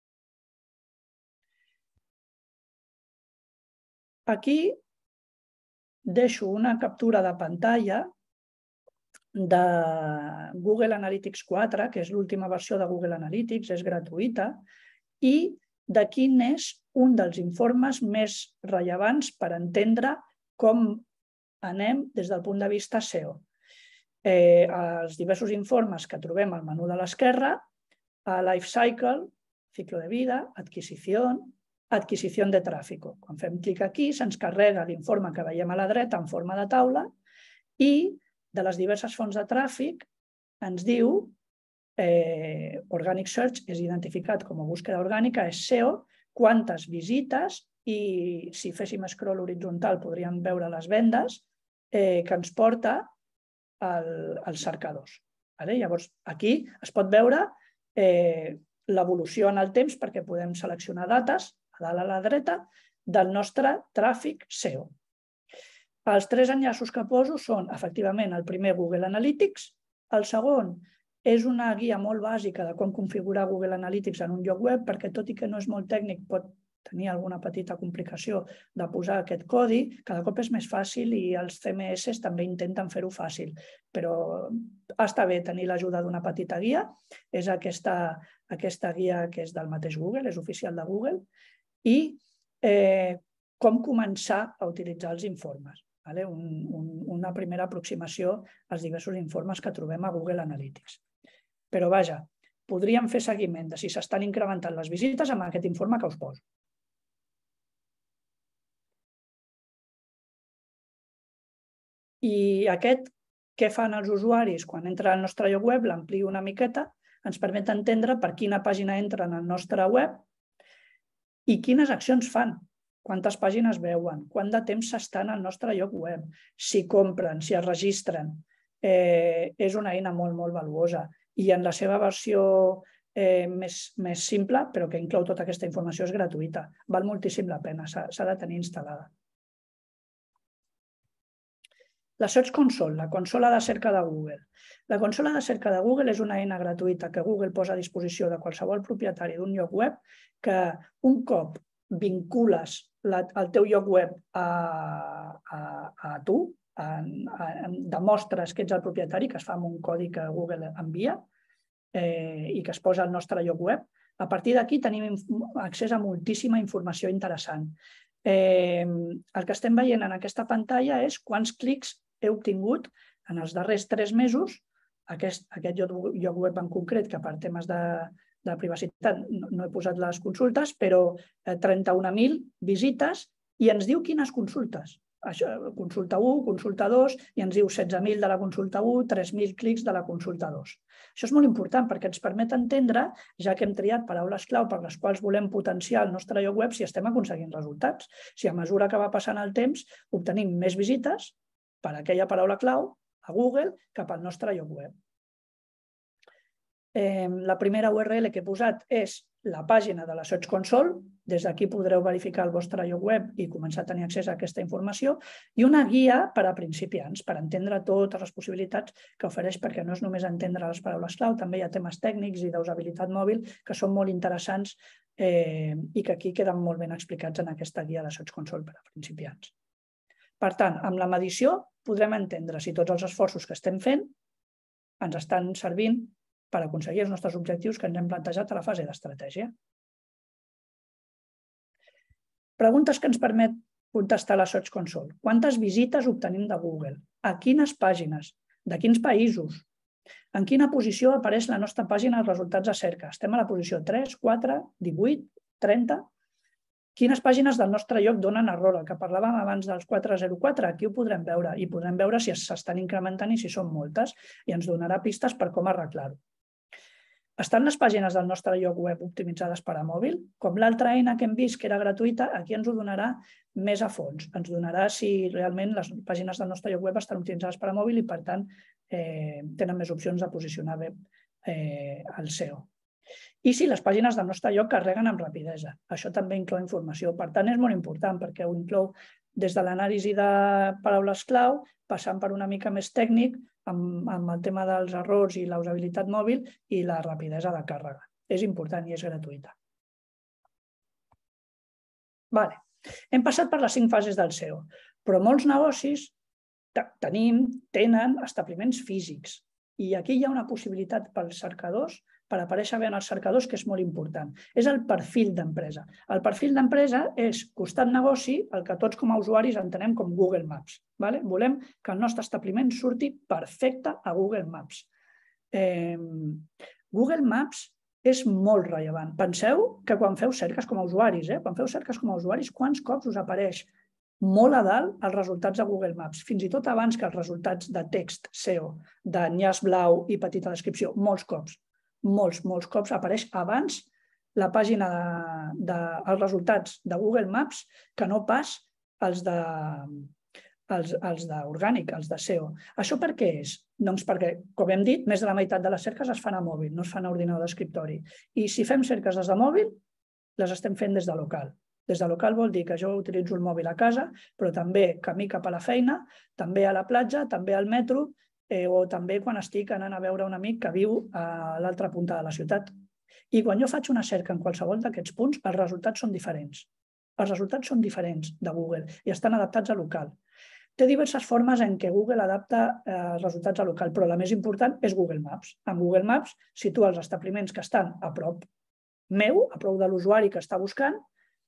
Aquí deixo una captura de pantalla de Google Analytics 4, que és l'última versió de Google Analytics, és gratuïta, i de quin és un dels informes més rellevants per entendre com anem des del punt de vista SEO. Els diversos informes que trobem al menú de l'esquerra, a Life Cycle, ciclo de vida, adquisició de tràfic. Quan fem clic aquí, se'ns carrega l'informe que veiem a la dreta en forma de taula i de les diverses fonts de tràfic ens diu Organic Search és identificat com a búsqueda orgànica, és SEO, quantes visites i si féssim scroll horitzontal podríem veure les vendes que ens porta als cercadors. Llavors, aquí es pot veure l'evolució en el temps perquè podem seleccionar dates a dalt a la dreta del nostre tràfic SEO. Els 3 enllaços que poso són, efectivament, el primer Google Analytics, el segon és una guia molt bàsica de com configurar Google Analytics en un lloc web, perquè tot i que no és molt tècnic, pot tenir alguna petita complicació de posar aquest codi. Cada cop és més fàcil i els CMS també intenten fer-ho fàcil, però està bé tenir l'ajuda d'una petita guia. És aquesta guia que és del mateix Google, és oficial de Google, i com començar a utilitzar els informes. Una primera aproximació als diversos informes que trobem a Google Analytics. Però vaja, podríem fer seguiment de si s'estan incrementant les visites amb aquest informe que us poso. I aquest, què fan els usuaris quan entra al nostre lloc web, l'amplio una miqueta, ens permet entendre per quina pàgina entren al nostre web i quines accions fan, quantes pàgines veuen, quant de temps s'estan al nostre lloc web, si compren, si es registren. És una eina molt, molt valuosa i en la seva versió més simple, però que inclou tota aquesta informació, és gratuïta. Val moltíssim la pena, s'ha de tenir instal·lada. La Search Console, la consola de cerca de Google. La consola de cerca de Google és una eina gratuïta que Google posa a disposició de qualsevol propietari d'un lloc web que un cop vincules el teu lloc web a tu, demostres que ets el propietari, que es fa amb un codi que Google envia i que es posa al nostre lloc web. A partir d'aquí tenim accés a moltíssima informació interessant. El que estem veient en aquesta pantalla és quants clics he obtingut en els darrers 3 mesos, aquest lloc web en concret, que per temes de privacitat no he posat les consultes, però 31.000 visites i ens diu quines consultes. Consulta 1, consulta 2, i ens diu 16.000 de la consulta 1, 3.000 clics de la consulta 2. Això és molt important perquè ens permet entendre, ja que hem triat paraules clau per les quals volem potenciar el nostre lloc web, si estem aconseguint resultats. Si a mesura que va passant el temps obtenim més visites per aquella paraula clau a Google cap al nostre lloc web. La primera URL que he posat és la pàgina de la Search Console. Des d'aquí podreu verificar el vostre lloc web i començar a tenir accés a aquesta informació. I una guia per a principiants, per entendre totes les possibilitats que ofereix, perquè no és només entendre les paraules clau, també hi ha temes tècnics i d'usabilitat mòbil que són molt interessants i que aquí queden molt ben explicats en aquesta guia de Search Console per a principiants. Per tant, amb la medició podrem entendre si tots els esforços que estem fent ens estan servint per aconseguir els nostres objectius que ens hem plantejat a la fase d'estratègia. Preguntes que ens permet contestar la Search Console. Quantes visites obtenim de Google? A quines pàgines? De quins països? En quina posició apareix la nostra pàgina als resultats de cerca? Estem a la posició 3, 4, 18, 30... Quines pàgines del nostre lloc donen error? El que parlàvem abans dels 404, aquí ho podrem veure i podrem veure si s'estan incrementant i si són moltes i ens donarà pistes per com arreglar-ho. Estan les pàgines del nostre lloc web optimitzades per a mòbil? Com l'altra eina que hem vist que era gratuïta, aquí ens ho donarà més a fons. Ens donarà si realment les pàgines del nostre lloc web estan optimitzades per a mòbil i per tant tenen més opcions de posicionar bé el SEO. I si les pàgines del nostre lloc carreguen amb rapidesa. Això també inclou informació. Per tant, és molt important perquè ho inclou des de l'anàlisi de paraules clau, passant per una mica més tècnic amb el tema dels errors i la usabilitat mòbil i la rapidesa de càrrega. És important i és gratuïta. Hem passat per les 5 fases del SEO, però molts negocis tenen establiments físics i aquí hi ha una possibilitat pels cercadors per aparèixer bé en els cercadors, que és molt important. És el perfil d'empresa. El perfil d'empresa és costat negoci, el que tots com a usuaris entenem com Google Maps. Volem que el nostre establiment surti perfecte a Google Maps. Google Maps és molt rellevant. Penseu que quan feu cerques com a usuaris, quants cops us apareix molt a dalt els resultats de Google Maps, fins i tot abans que els resultats de text SEO, d'enllaç blau i petita descripció, molts cops. Molts cops apareix abans la pàgina dels resultats de Google Maps que no pas els d'orgànic, els de SEO. Això per què és? Doncs perquè, com hem dit, més de la meitat de les cerques es fan a mòbil, no es fan a ordinador d'escriptori. I si fem cerques des de mòbil, les estem fent des de local. Des de local vol dir que jo utilitzo el mòbil a casa, però també camí cap a la feina, també a la platja, també al metro, o també quan estic anant a veure un amic que viu a l'altra punta de la ciutat. I quan jo faig una cerca en qualsevol d'aquests punts, els resultats són diferents. Els resultats són diferents de Google i estan adaptats a local. Té diverses formes en què Google adapta els resultats a local, però la més important és Google Maps. En Google Maps situa els establiments que estan a prop meu, a prop de l'usuari que està buscant,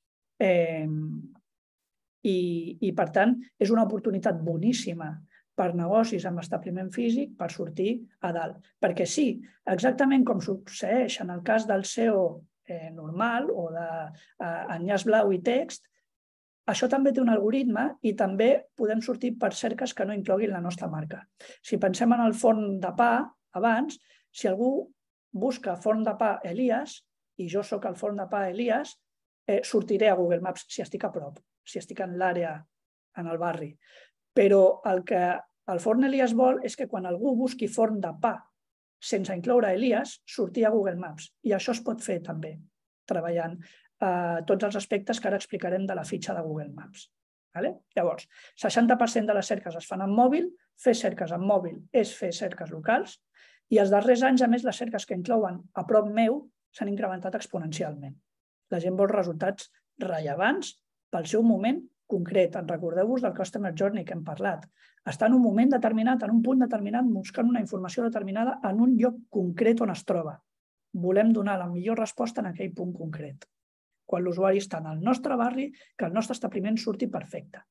i per tant és una oportunitat boníssima per negocis amb establiment físic per sortir a dalt. Perquè sí, exactament com succeeix en el cas del SEO normal o d'enllaç blau i text, això també té un algoritme i també podem sortir per cerques que no incloguin la nostra marca. Si pensem en el forn de pa abans, si algú busca forn de pa Elias i jo sóc el forn de pa Elias, sortiré a Google Maps si estic a prop, si estic en l'àrea, en el barri. Però el que el forn Elias vol és que quan algú busqui forn de pa sense incloure Elias, sortir a Google Maps. I això es pot fer també, treballant tots els aspectes que ara explicarem de la fitxa de Google Maps. Llavors, 60% de les cerques es fan en mòbil, fer cerques en mòbil és fer cerques locals, i els darrers anys, a més, les cerques que inclouen a prop meu s'han incrementat exponencialment. La gent vol resultats rellevants pel seu moment concret. En recordeu-vos del Customer Journey que hem parlat. Està en un moment determinat, en un punt determinat, buscant una informació determinada en un lloc concret on es troba. Volem donar la millor resposta en aquell punt concret. Quan l'usuari està en el nostre barri, que el nostre establiment surti perfecte.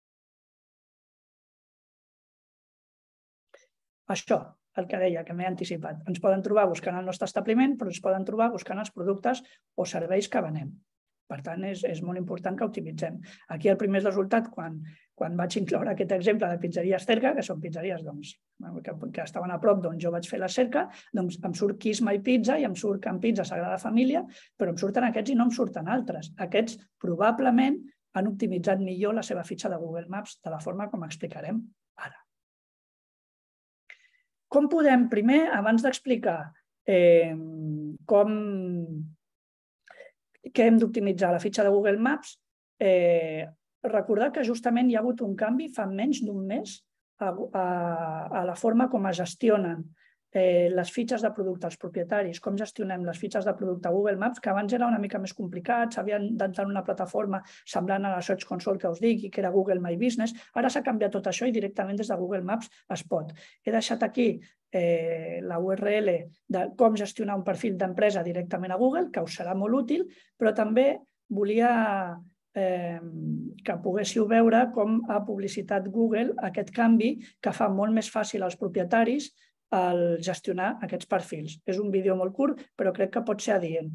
Això, el que deia, que m'he anticipat. Ens poden trobar buscant el nostre establiment, però ens poden trobar buscant els productes o serveis que venem. Per tant, és molt important que optimitzem. Aquí el primer resultat, quan vaig incloure aquest exemple de pizzeries cerca, que són pizzeries que estaven a prop d'on jo vaig fer la cerca, doncs em surt Kiss My Pizza i em surt Can Pizza Sagrada Família, però em surten aquests i no em surten altres. Aquests probablement han optimitzat millor la seva fitxa de Google Maps de la forma com explicarem ara. Com podem, primer, abans d'explicar què hem d'optimitzar la fitxa de Google Maps, recordar que justament hi ha hagut un canvi fa menys d'un mes a la forma com es gestionen les fitxes de producte als propietaris, com gestionem les fitxes de producte a Google Maps, que abans era una mica més complicat, s'havien d'entrar en una plataforma semblant a la Search Console que us dic, i que era Google My Business. Ara s'ha canviat tot això i directament des de Google Maps es pot. He deixat aquí la URL de com gestionar un perfil d'empresa directament a Google, que us serà molt útil, però també volia que poguéssiu veure com ha publicitat Google aquest canvi que fa molt més fàcil als propietaris el gestionar aquests perfils. És un vídeo molt curt, però crec que pot ser adient.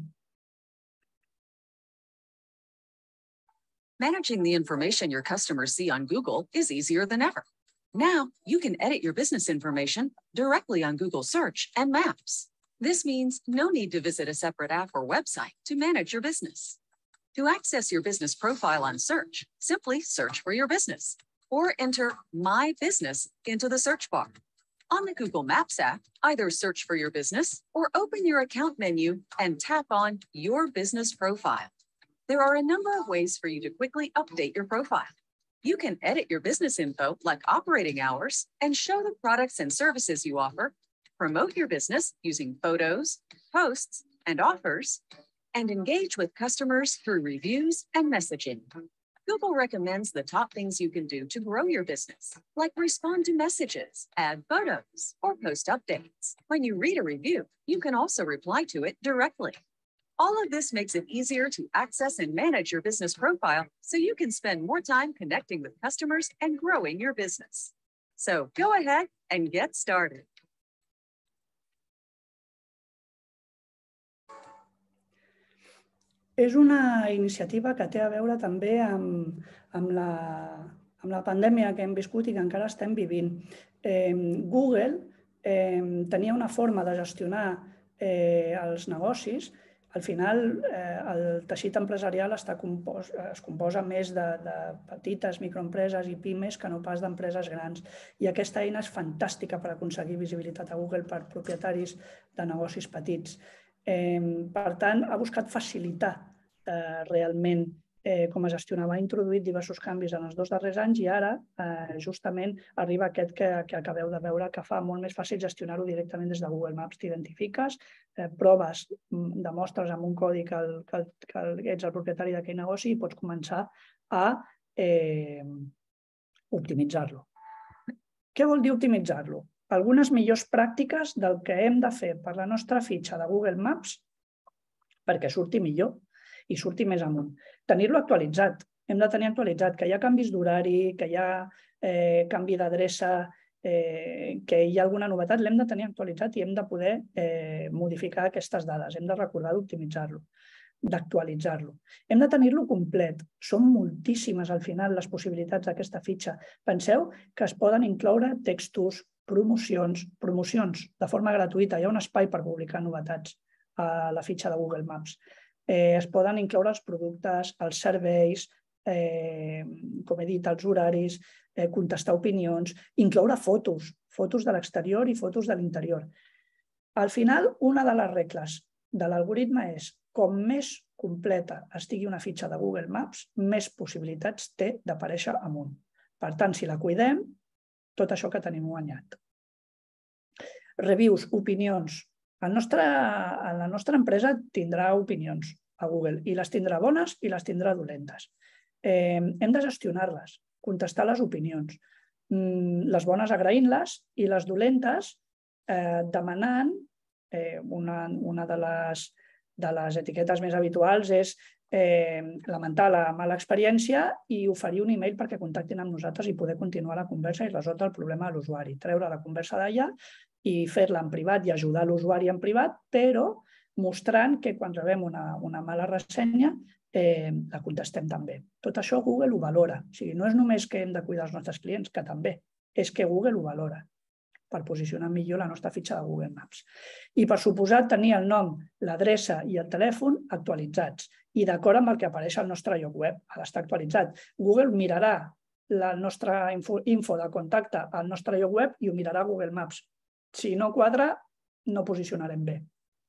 Managing the information your customers see on Google is easier than ever. Now, you can edit your business information directly on Google Search and Maps. This means no need to visit a separate app or website to manage your business. To access your business profile on Search, simply search for your business or enter My Business into the search bar. On the Google Maps app, either search for your business or open your account menu and tap on Your Business Profile. There are a number of ways for you to quickly update your profile. You can edit your business info like operating hours and show the products and services you offer, promote your business using photos, posts, and offers, and engage with customers through reviews and messaging. Google recommends the top things you can do to grow your business, like respond to messages, add photos, or post updates. When you read a review, you can also reply to it directly. All of this makes it easier to access and manage your business profile so you can spend more time connecting with customers and growing your business. So go ahead and get started. És una iniciativa que té a veure també amb la pandèmia que hem viscut i que encara estem vivint. Google tenia una forma de gestionar els negocis. Al final, el teixit empresarial es composa més de petites microempreses i pimes que no pas d'empreses grans. I aquesta eina és fantàstica per aconseguir visibilitat a Google per propietaris de negocis petits. Per tant, ha buscat facilitar realment com es gestionava. Ha introduït diversos canvis en els 2 darrers anys i ara justament arriba aquest que acabeu de veure, que fa molt més fàcil gestionar-ho directament des de Google Maps. T'identifiques, proves, demostres amb un codi que ets el propietari d'aquell negoci i pots començar a optimitzar-lo. Què vol dir optimitzar-lo? Algunes millors pràctiques del que hem de fer per la nostra fitxa de Google Maps perquè surti millor i surti més amunt. Tenir-lo actualitzat. Hem de tenir actualitzat que hi ha canvis d'horari, que hi ha canvi d'adreça, que hi ha alguna novetat, l'hem de tenir actualitzat i hem de poder modificar aquestes dades. Hem de recordar d'optimitzar-lo, d'actualitzar-lo. Hem de tenir-lo complet. Són moltíssimes al final les possibilitats d'aquesta fitxa. Penseu que es poden incloure textos, promocions de forma gratuïta. Hi ha un espai per publicar novetats a la fitxa de Google Maps. Es poden incloure els productes, els serveis, com he dit, els horaris, contestar opinions, incloure fotos de l'exterior i fotos de l'interior. Al final, una de les regles de l'algoritme és com més completa estigui una fitxa de Google Maps, més possibilitats té d'aparèixer amunt. Per tant, si la cuidem, tot això que tenim guanyat. Reviews, opinions. La nostra empresa tindrà opinions a Google i les tindrà bones i les tindrà dolentes. Hem de gestionar-les, contestar les opinions, les bones agraint-les i les dolentes demanant, una de les etiquetes més habituals és lamentar la mala experiència i oferir un email perquè contactin amb nosaltres i poder continuar la conversa i resoldre el problema de l'usuari. Treure la conversa d'allà i fer-la en privat i ajudar l'usuari en privat, però mostrant que quan rebem una mala ressenya la contestem també. Tot això Google ho valora. O sigui, no és només que hem de cuidar els nostres clients, que també, és que Google ho valora per posicionar millor la nostra fitxa de Google Maps. I per suposat tenir el nom, l'adreça i el telèfon actualitzats i d'acord amb el que apareix al nostre lloc web. Ha d'estar actualitzat. Google mirarà la nostra info de contacte al nostre lloc web i ho mirarà a Google Maps. Si no quadra, no posicionarem bé.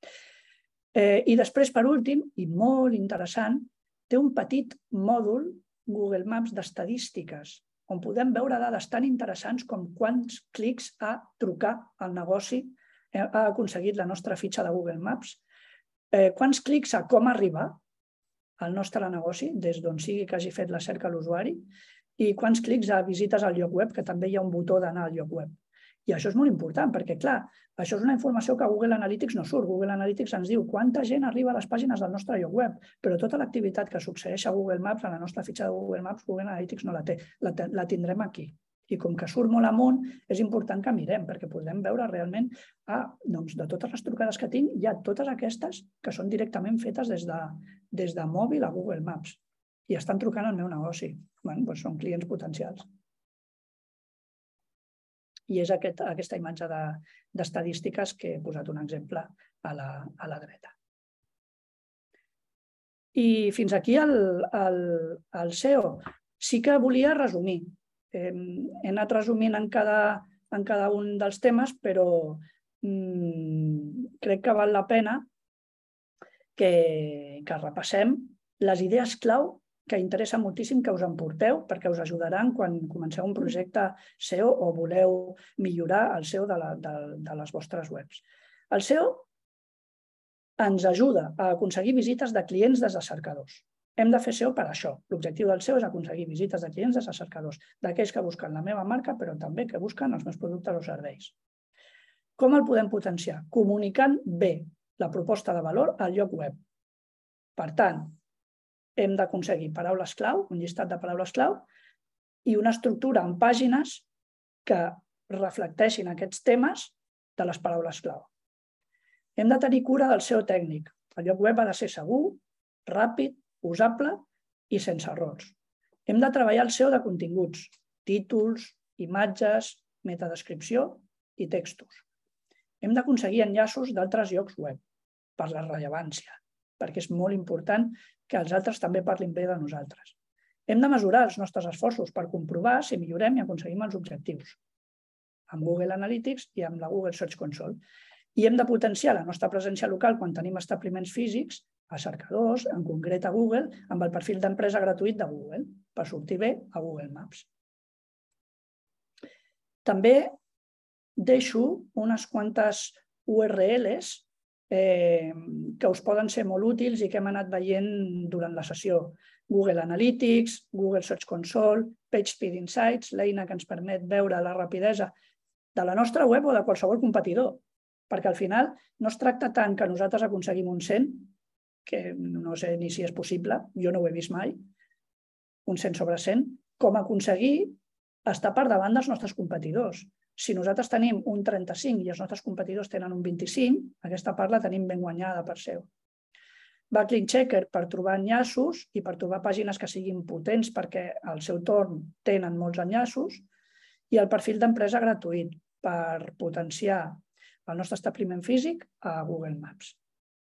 I després, per últim, i molt interessant, té un petit mòdul Google Maps d'estadístiques on podem veure dades tan interessants com quants clics a trucar al negoci ha aconseguit la nostra fitxa de Google Maps, quants clics a com arribar al nostre negoci, des d'on sigui que hagi fet la cerca l'usuari, i quants clics a visites al lloc web, que també hi ha un botó d'anar al lloc web. I això és molt important, perquè, clar, això és una informació que a Google Analytics no surt. Google Analytics ens diu quanta gent arriba a les pàgines del nostre lloc web, però tota l'activitat que succeeix a Google Maps, a la nostra fitxa de Google Maps, Google Analytics no la té. La tindrem aquí. I com que surt molt amunt, és important que mirem, perquè podem veure realment, de totes les trucades que tinc, hi ha totes aquestes que són directament fetes des de mòbil a Google Maps i estan trucant al meu negoci. Són clients potencials. I és aquesta imatge d'estadístiques que he posat un exemple a la dreta. I fins aquí el SEO. Sí que volia resumir. He anat resumint en cada un dels temes, però crec que val la pena que repassem les idees clau que interessa moltíssim que us emporteu perquè us ajudaran quan comenceu un projecte SEO o voleu millorar el SEO de les vostres webs. El SEO ens ajuda a aconseguir visites de clients des de cercadors. Hem de fer SEO per això. L'objectiu del SEO és aconseguir visites de clients de cercadors, d'aquells que busquen la meva marca, però també que busquen els meus productes o serveis. Com el podem potenciar? Comunicant bé la proposta de valor al lloc web. Per tant, hem d'aconseguir paraules clau, un llistat de paraules clau, i una estructura en pàgines que reflecteixin aquests temes de les paraules clau. Hem de tenir cura del SEO tècnic. El lloc web ha de ser segur, ràpid, usable i sense errors. Hem de treballar el SEO de continguts, títols, imatges, metadescripció i textos. Hem d'aconseguir enllaços d'altres llocs web per la rellevància, perquè és molt important que els altres també parlin bé de nosaltres. Hem de mesurar els nostres esforços per comprovar si millorem i aconseguim els objectius, amb Google Analytics i amb la Google Search Console. I hem de potenciar la nostra presència local quan tenim establiments físics a cercadors, en concret a Google, amb el perfil d'empresa gratuït de Google, per sortir bé a Google Maps. També deixo unes quantes URLs que us poden ser molt útils i que hem anat veient durant la sessió. Google Analytics, Google Search Console, PageSpeed Insights, l'eina que ens permet veure la rapidesa de la nostra web o de qualsevol competidor, perquè al final no es tracta tant que nosaltres aconseguim un 100, que no sé ni si és possible, jo no ho he vist mai, un 100 sobre 100, com aconseguir estar per davant dels nostres competidors. Si nosaltres tenim un 35 i els nostres competidors tenen un 25, aquesta part la tenim ben guanyada per SEO. Backlink Checker per trobar enllaços i per trobar pàgines que siguin potents perquè al seu torn tenen molts enllaços, i el perfil d'empresa gratuït per potenciar el nostre establiment físic a Google Maps.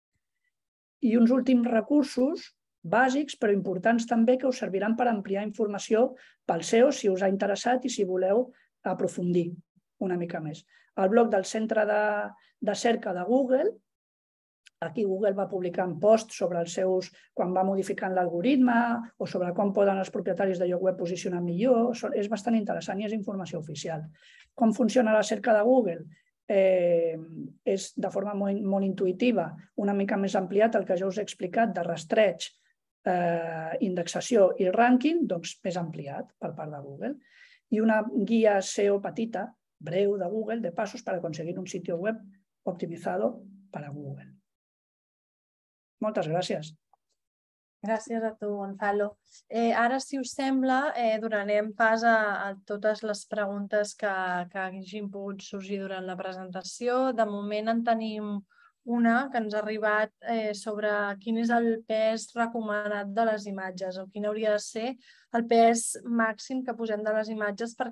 I uns últims recursos bàsics, però importants també, que us serviran per ampliar informació pel SEO si us ha interessat i si voleu aprofundir una mica més. El blog del centre de cerca de Google, aquí Google va publicant posts sobre els seus, quan va modificant l'algoritme o sobre com poden els propietaris de lloc web posicionar millor. És bastant interessant i és informació oficial. Com funciona la cerca de Google? És de forma molt intuïtiva, una mica més ampliat el que ja us he explicat de rastreig, indexació i rànquing, doncs més ampliat per part de Google. I una guia SEO petita, breu de Google, de passos per aconseguir un sitio web optimizado para Google. Moltes gràcies. Gràcies a tu, Gonzalo. Ara, si us sembla, donarem pas a totes les preguntes que hagin pogut sorgir durant la presentació. De moment en tenim una que ens ha arribat sobre quin és el pes recomanat de les imatges o quin hauria de ser el pes màxim que posem de les imatges per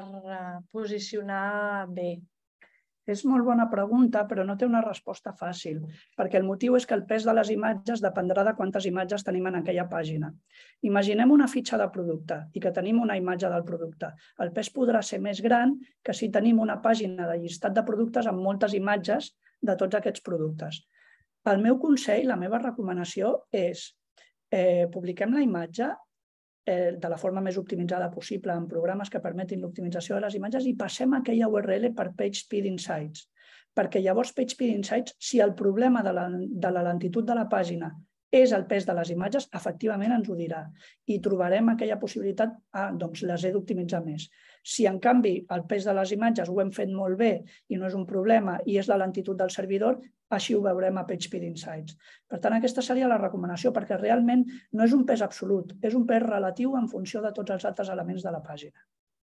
posicionar bé. És molt bona pregunta, però no té una resposta fàcil, perquè el motiu és que el pes de les imatges dependrà de quantes imatges tenim en aquella pàgina. Imaginem una fitxa de producte i que tenim una imatge del producte. El pes podrà ser més gran que si tenim una pàgina de llistat de productes amb moltes imatges de tots aquests productes. El meu consell, la meva recomanació és publiquem la imatge de la forma més optimitzada possible en programes que permetin l'optimització de les imatges i passem aquella URL per PageSpeed Insights. Perquè llavors PageSpeed Insights, si el problema de la lentitud de la pàgina és el pes de les imatges, efectivament ens ho dirà. I trobarem aquella possibilitat, doncs les he d'optimitzar més. Si en canvi el pes de les imatges ho hem fet molt bé i no és un problema i és la lentitud del servidor, així ho veurem a PageSpeed Insights. Per tant, aquesta seria la recomanació, perquè realment no és un pes absolut, és un pes relatiu en funció de tots els altres elements de la pàgina.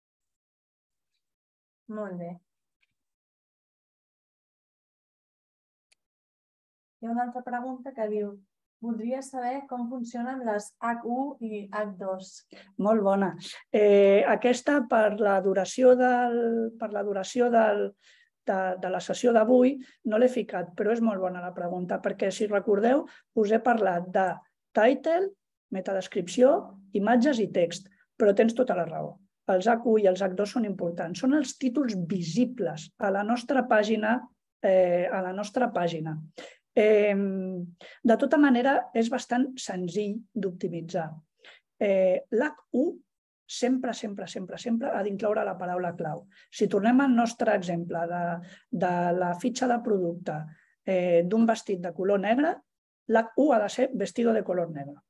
Molt bé. Hi ha una altra pregunta que diu: voldria saber com funcionen les H1 i H2. Molt bona. Aquesta, per la duració de la sessió d'avui, no l'he ficat, però és molt bona la pregunta, perquè, si recordeu, us he parlat de title, metadescripció, imatges i text, però tens tota la raó. Els H1 i els H2 són importants. Són els títols visibles a la nostra pàgina. De tota manera, és bastant senzill d'optimitzar. L'H1 sempre ha d'incloure la paraula clau. Si tornem al nostre exemple de la fitxa de producte d'un vestit de color negre, l'H1 ha de ser vestido de color negre.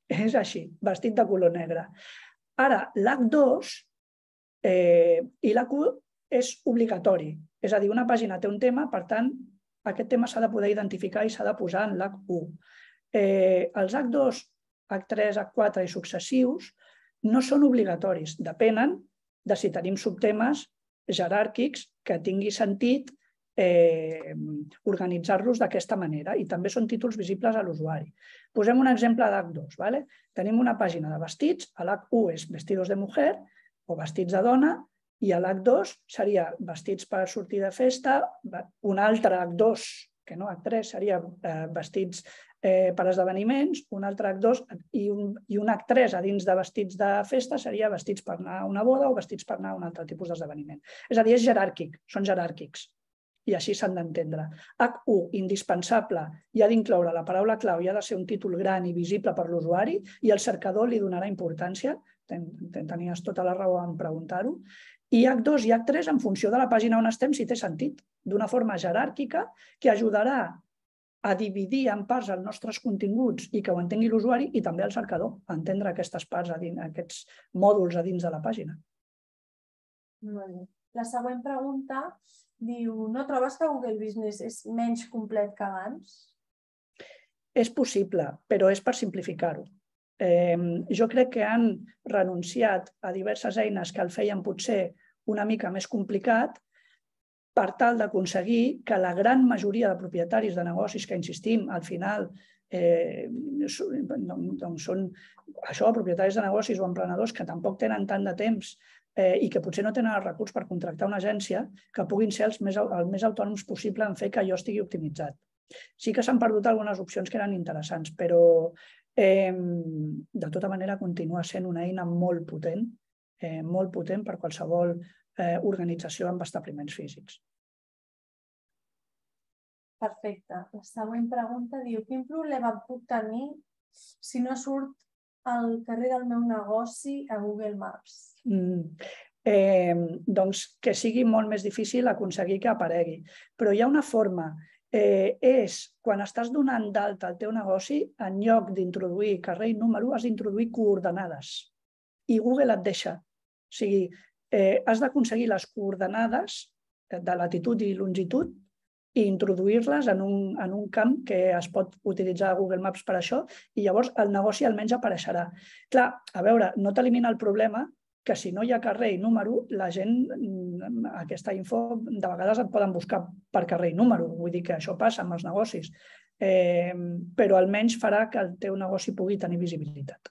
És així, vestit de color negre. Ara, l'H2 i l'H1 és obligatori. És a dir, una pàgina té un tema, per tant, aquest tema s'ha de poder identificar i s'ha de posar en l'H1. Els H2, H3, H4 i successius no són obligatoris, depenen de si tenim subtemes jeràrquics que tingui sentit organitzar-los d'aquesta manera i també són títols visibles a l'usuari. Posem un exemple d'H2. Tenim una pàgina de vestits, l'H1 és vestidos de mujer o vestits de dona i l'H2 seria vestits per sortir de festa, un altre H2, que no H3, seria vestits per esdeveniments, un altre H2 i un H3 a dins de vestits de festa seria vestits per anar a una boda o vestits per anar a un altre tipus d'esdeveniment. És a dir, és jeràrquic, són jeràrquics i així s'han d'entendre. H1, indispensable, i ha d'incloure la paraula clau i ha de ser un títol gran i visible per l'usuari i el cercador li donarà importància, tenies tota la raó en preguntar-ho, i H2 i H3 en funció de la pàgina on estem si té sentit, d'una forma jeràrquica que ajudarà a dividir en parts els nostres continguts i que ho entengui l'usuari i també el cercador, a entendre aquestes parts, aquests mòduls a dins de la pàgina. Molt bé. La següent pregunta diu, no trobes que Google Business és menys complet que abans? És possible, però és per simplificar-ho. Jo crec que han renunciat a diverses eines que el feien potser una mica més complicat per tal d'aconseguir que la gran majoria de propietaris de negocis que, insistim, al final són això, propietaris de negocis o emprenedors que tampoc tenen tant de temps i que potser no tenen els recursos per contractar una agència, que puguin ser el més autònoms possible en fer que allò estigui optimitzat. Sí que s'han perdut algunes opcions que eren interessants, però de tota manera continua sent una eina molt potent per qualsevol organització amb establiments físics. Perfecte. La següent pregunta diu, quin problema puc tenir si no surt al carrer del meu negoci a Google Maps? Doncs que sigui molt més difícil aconseguir que aparegui. Però hi ha una forma. És quan estàs donant d'alta el teu negoci, en lloc d'introduir carrer i número, has d'introduir coordenades. I Google et deixa. O sigui, has d'aconseguir les coordenades de latitud i longitud i introduir-les en un camp que es pot utilitzar a Google Maps per això i llavors el negoci almenys apareixerà. Clar, a veure, no t'elimina el problema que si no hi ha carrer i número, la gent, aquesta info, de vegades et poden buscar per carrer i número. Vull dir que això passa amb els negocis. Però almenys farà que el teu negoci pugui tenir visibilitat.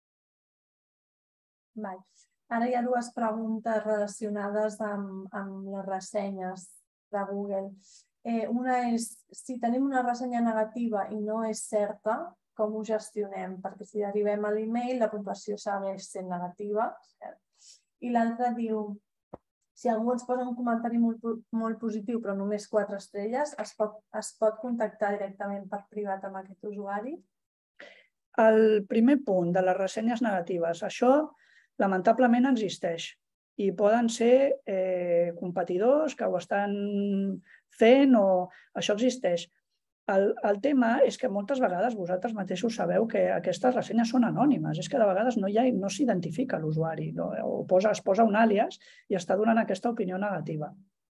Ara hi ha dues preguntes relacionades amb les ressenyes de Google. Una és, si tenim una ressenya negativa i no és certa, com ho gestionem? Perquè si arribem a l'email, la puntuació segueix sent negativa. I l'altra diu, si algú ens posa un comentari molt positiu però només 4 estrelles, es pot contactar directament per privat amb aquest usuari? El primer punt de les ressenyes negatives, això lamentablement existeix i poden ser competidors que ho estan fent o això existeix. El tema és que moltes vegades vosaltres mateixos sabeu que aquestes ressenyes són anònimes. És que de vegades no s'identifica l'usuari o es posa un àlies i està donant aquesta opinió negativa.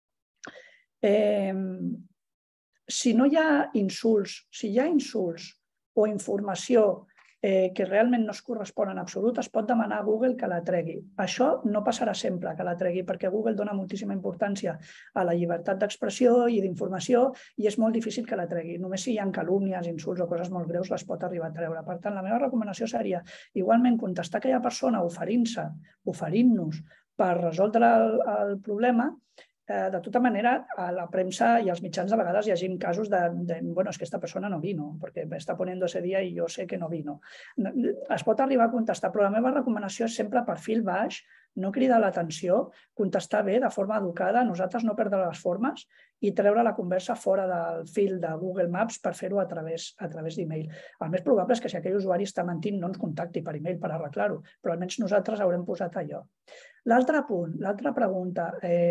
Si no hi ha insults, si hi ha insults o informació que realment no es correspon en absolut, es pot demanar a Google que la tregui. Això no passarà sempre que la tregui, perquè Google dona moltíssima importància a la llibertat d'expressió i d'informació i és molt difícil que la tregui. Només si hi ha calúmnies, insults o coses molt greus les pot arribar a treure. Per tant, la meva recomanació seria igualment contestar aquella persona oferint-nos per resoldre el problema. De tota manera, a la premsa i als mitjans de vegades llegim casos de bueno, es que esta persona no vino, porque me está poniendo ese día y yo sé que no vino. Es pot arribar a contestar, però la meva recomanació és sempre perfil baix, no cridar l'atenció, contestar bé, de forma educada, nosaltres no perdre les formes i treure la conversa fora del fil de Google Maps per fer-ho a través d'email. El més probable és que si aquell usuari està mentint no ens contacti per email per arreglar-ho, però almenys nosaltres haurem posat allò. L'altre punt, l'altra pregunta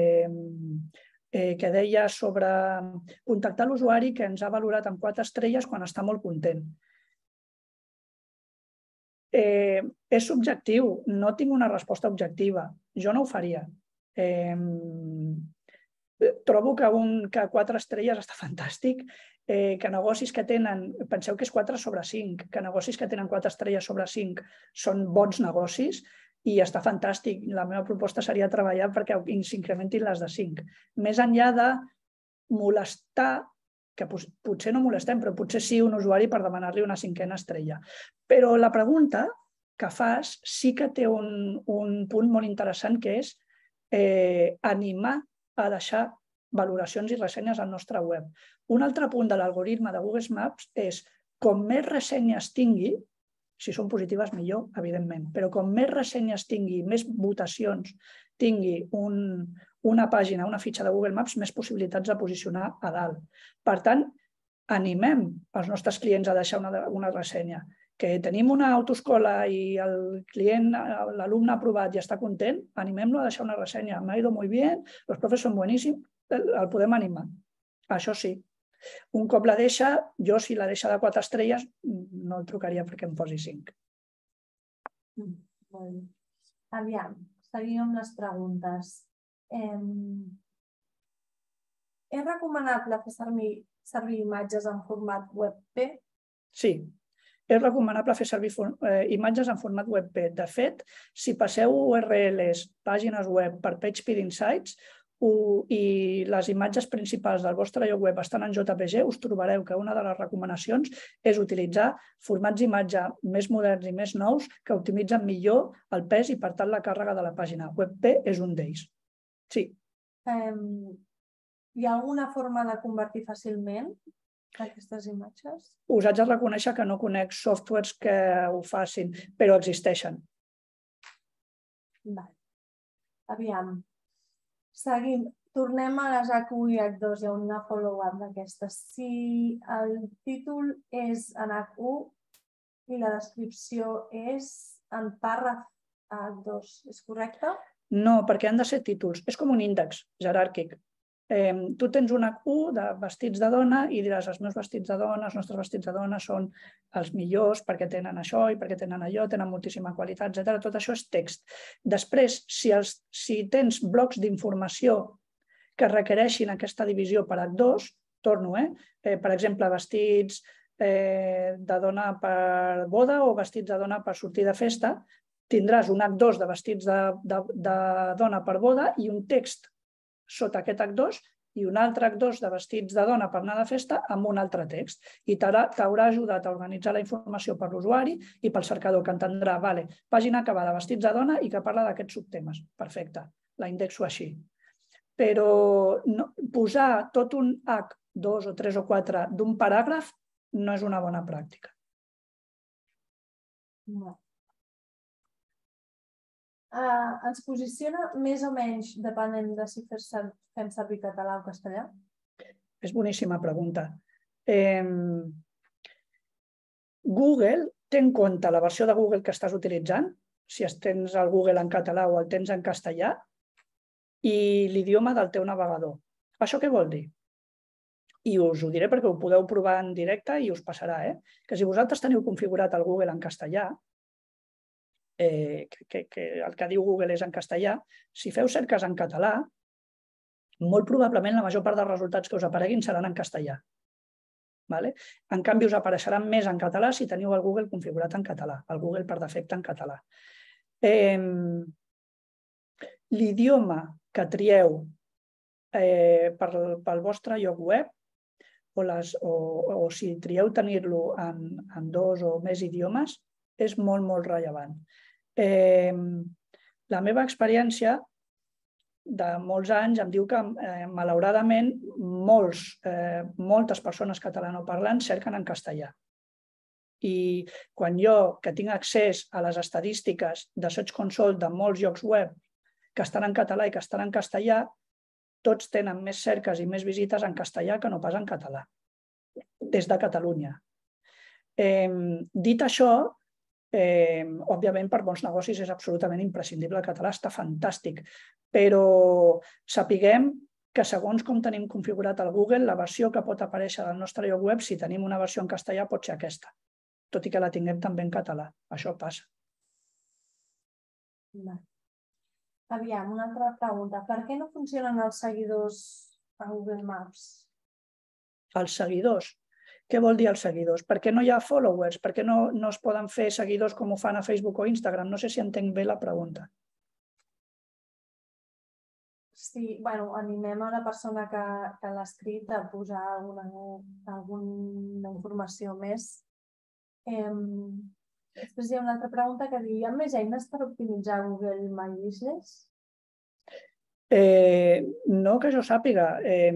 que deia sobre contactar l'usuari que ens ha valorat amb 4 estrelles quan està molt content. És subjectiu, no tinc una resposta objectiva. Jo no ho faria. Trobo que 4 estrelles està fantàstic, que negocis que tenen, penseu que és 4 sobre 5, que negocis que tenen 4 estrelles sobre 5 són bons negocis i està fantàstic. La meva proposta seria treballar perquè s'incrementin les de 5. Més enllà de molestar, que potser no molestem, però potser sí un usuari per demanar-li una 5a estrella. Però la pregunta que fas sí que té un punt molt interessant, que és animar a deixar valoracions i ressenyes al nostre web. Un altre punt de l'algoritme de Google Maps és com més ressenyes tingui, si són positives millor, evidentment, però com més ressenyes tingui, més votacions tingui una pàgina, una fitxa de Google Maps, més possibilitats de posicionar a dalt. Per tant, animem els nostres clients a deixar una ressenya. Que tenim una autoescola i el client, l'alumne ha aprovat i està content, animem-lo a deixar una ressenya. Me ha ido muy bien, los profes son buenísimos, el podem animar. Això sí. Un cop la deixa, jo si la deixa de 4 estrelles no el trucaria perquè em posi 5. Aviam, seguim amb les preguntes. És recomanable fer servir imatges en format WebP? Sí. És recomanable fer servir imatges en format WebP. De fet, si passeu URLs, pàgines web per PageSpeed Insights i les imatges principals del vostre lloc web estan en JPG, us trobareu que una de les recomanacions és utilitzar formats d'imatge més moderns i més nous que optimitzen millor el pes i, per tant, la càrrega de la pàgina. WebP és un d'ells. Sí. Hi ha alguna forma de convertir fàcilment aquestes imatges? Us haig de reconèixer que no conec softwares que ho facin, però existeixen. Aviam. Seguim. Tornem a les H1 i H2, hi ha una follow-up d'aquestes. Si el títol és en H1 i la descripció és en pàrraf H2, és correcte? No, perquè han de ser títols. És com un índex jeràrquic. Tu tens un H1 de vestits de dona i diràs els meus vestits de dona, els nostres vestits de dona són els millors perquè tenen això i perquè tenen allò, tenen moltíssima qualitat, etc. Tot això és text. Després, si tens blocs d'informació que requereixin aquesta divisió per H2, torno, per exemple, vestits de dona per boda o vestits de dona per sortir de festa, tindràs un H2 de vestits de dona per boda i un text sota aquest H2 i un altre H2 de vestits de dona per anar de festa amb un altre text. I t'haurà ajudat a organitzar la informació per l'usuari i pel cercador, que entendrà, pàgina acabada, vestits de dona i que parla d'aquests subtemes. Perfecte, la indexo així. Però posar tot un H2 o 3 o 4 d'un paràgraf no és una bona pràctica. No. Ens posiciona més o menys depenent de si fem servir català o castellà? És boníssima pregunta. Google té en compte la versió de Google que estàs utilitzant, si tens el Google en català o el tens en castellà, i l'idioma del teu navegador. Això què vol dir? I us ho diré perquè ho podeu provar en directe i us passarà, que si vosaltres teniu configurat el Google en castellà, que el que diu Google és en castellà, si feu cerques en català, molt probablement la major part dels resultats que us apareguin seran en castellà. En canvi, us apareixeran més en català si teniu el Google configurat en català, el Google per defecte en català. L'idioma que trieu pel vostre lloc web o si trieu tenir-lo en 2 o més idiomes és molt, molt rellevant. La meva experiència de molts anys em diu que, malauradament, moltes persones catalanoparlants cerquen en castellà. I quan jo, que tinc accés a les estadístiques de Search Console de molts llocs web que estan en català i que estan en castellà, tots tenen més cerques i més visites en castellà que no pas en català, des de Catalunya. Dit això, òbviament, per bons negocis és absolutament imprescindible. El català està fantàstic, però sapiguem que segons com tenim configurat el Google, la versió que pot aparèixer del nostre lloc web, si tenim una versió en castellà, pot ser aquesta. tot i que la tinguem també en català. Això passa. Aviam, una altra pregunta. Per què no funcionen els seguidors a Google Maps? Els seguidors. Què vol dir els seguidors? Per què no hi ha followers? Per què no es poden fer seguidors com ho fan a Facebook o Instagram? No sé si entenc bé la pregunta. Sí, bueno, animem a la persona que l'ha escrit a posar alguna informació més. Després hi ha una altra pregunta que diu: hi ha més eines per optimitzar Google My Business? No que jo sàpiga.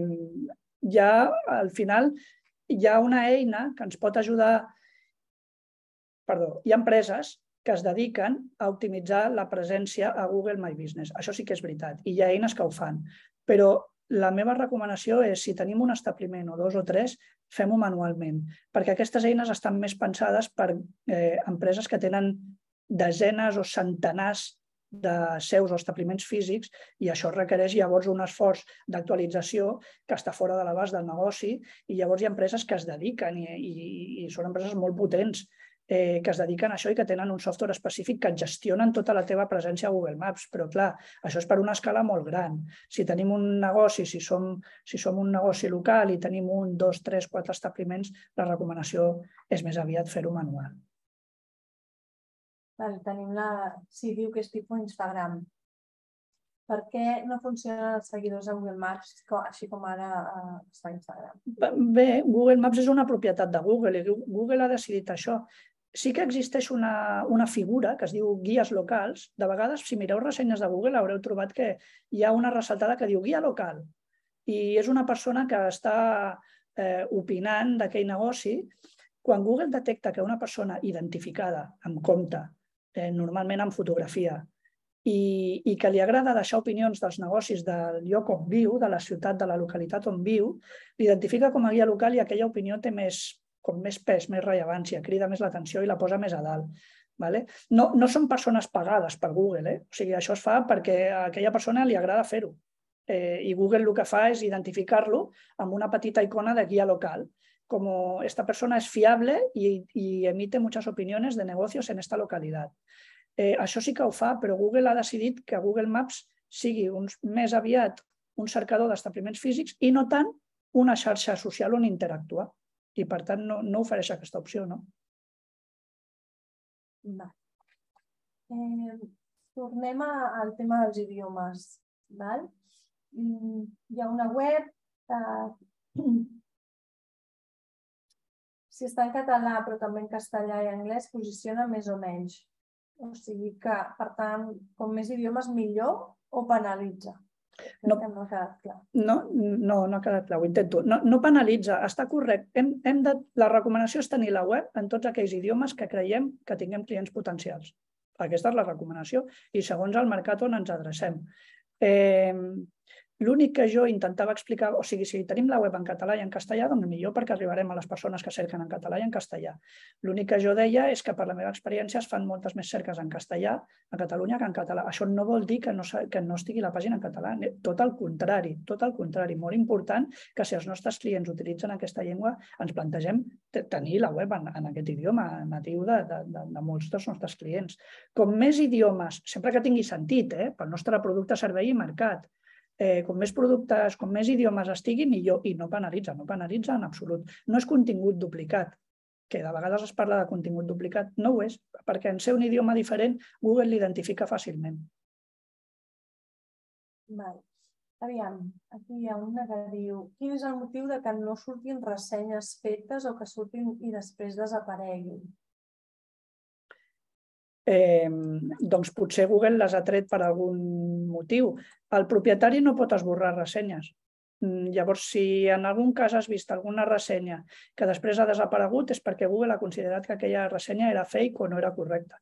Al final hi ha una eina que ens pot ajudar. Perdó, hi ha empreses que es dediquen a optimitzar la presència a Google My Business. Això sí que és veritat, i hi ha eines que ho fan. Però la meva recomanació és, si tenim un establiment o 2 o 3, fem-ho manualment, perquè aquestes eines estan més pensades per empreses que tenen desenes o centenars de seus o establiments físics, i això requereix llavors un esforç d'actualització que està fora de l'abast del negoci, i llavors hi ha empreses que es dediquen, i són empreses molt potents, que es dediquen a això i que tenen un software específic que gestionen tota la teva presència a Google Maps. Però clar, això és per una escala molt gran. Si tenim un negoci, si som un negoci local i tenim 1, 2, 3, 4 establiments, la recomanació és més aviat fer-ho manual. Tenim si diu que és tipus Instagram. Per què no funcionen els seguidors a Google Maps així com ara està Instagram? Bé, Google Maps és una propietat de Google i Google ha decidit això. Sí que existeix una figura que es diu guies locals. De vegades, si mireu ressenyes de Google, haureu trobat que hi ha una ressaltada que diu guia local. I és una persona que està opinant d'aquell negoci. Quan Google detecta que una persona identificada amb compte, normalment amb fotografia, i que li agrada deixar opinions dels negocis del lloc on viu, de la ciutat, de la localitat on viu, l'identifica com a guia local i aquella opinió té més pes, més rellevància, crida més l'atenció i la posa més a dalt. No són persones pagades per Google, o sigui, això es fa perquè a aquella persona li agrada fer-ho. I Google el que fa és identificar-lo amb una petita icona de guia local. Como esta persona és fiable i emite muchas opiniones de negocios en esta localidad. Això sí que ho fa, però Google ha decidit que Google Maps sigui més aviat un cercador d'establiments físics i no tant una xarxa social on interactuar. I, per tant, no ofereix aquesta opció, no? Tornem al tema dels idiomes. Hi ha una web que, si està en català però també en castellà i anglès, posiciona més o menys. O sigui que, per tant, com més idiomes millor, o penalitza? No ha quedat clar. No ha quedat clar, ho intento. No penalitza, està correcte. La recomanació és tenir la web en tots aquells idiomes que creiem que tinguem clients potencials. Aquesta és la recomanació i segons el mercat on ens adrecem. L'únic que jo intentava explicar, o sigui, si tenim la web en català i en castellà, doncs millor, perquè arribarem a les persones que cerquen en català i en castellà. L'únic que jo deia és que per la meva experiència es fan moltes més cerques en castellà a Catalunya que en català. Això no vol dir que no estigui la pàgina en català, tot el contrari, molt important que si els nostres clients utilitzen aquesta llengua ens plantegem tenir la web en aquest idioma natiu de molts dels nostres clients. Com més idiomes, sempre que tingui sentit, pel nostre producte, servei i mercat, com més productes, com més idiomes estigui, millor, i no penalitza en absolut. No és contingut duplicat, que de vegades es parla de contingut duplicat, no ho és, perquè en ser un idioma diferent Google l'identifica fàcilment. Aviam, aquí hi ha una que diu: quin és el motiu de que no surtin ressenyes fetes o que surtin i després desapareguin? Doncs potser Google les ha tret per algun motiu. El propietari no pot esborrar ressenyes. Llavors, si en algun cas has vist alguna ressenya que després ha desaparegut, és perquè Google ha considerat que aquella ressenya era fake o no era correcta.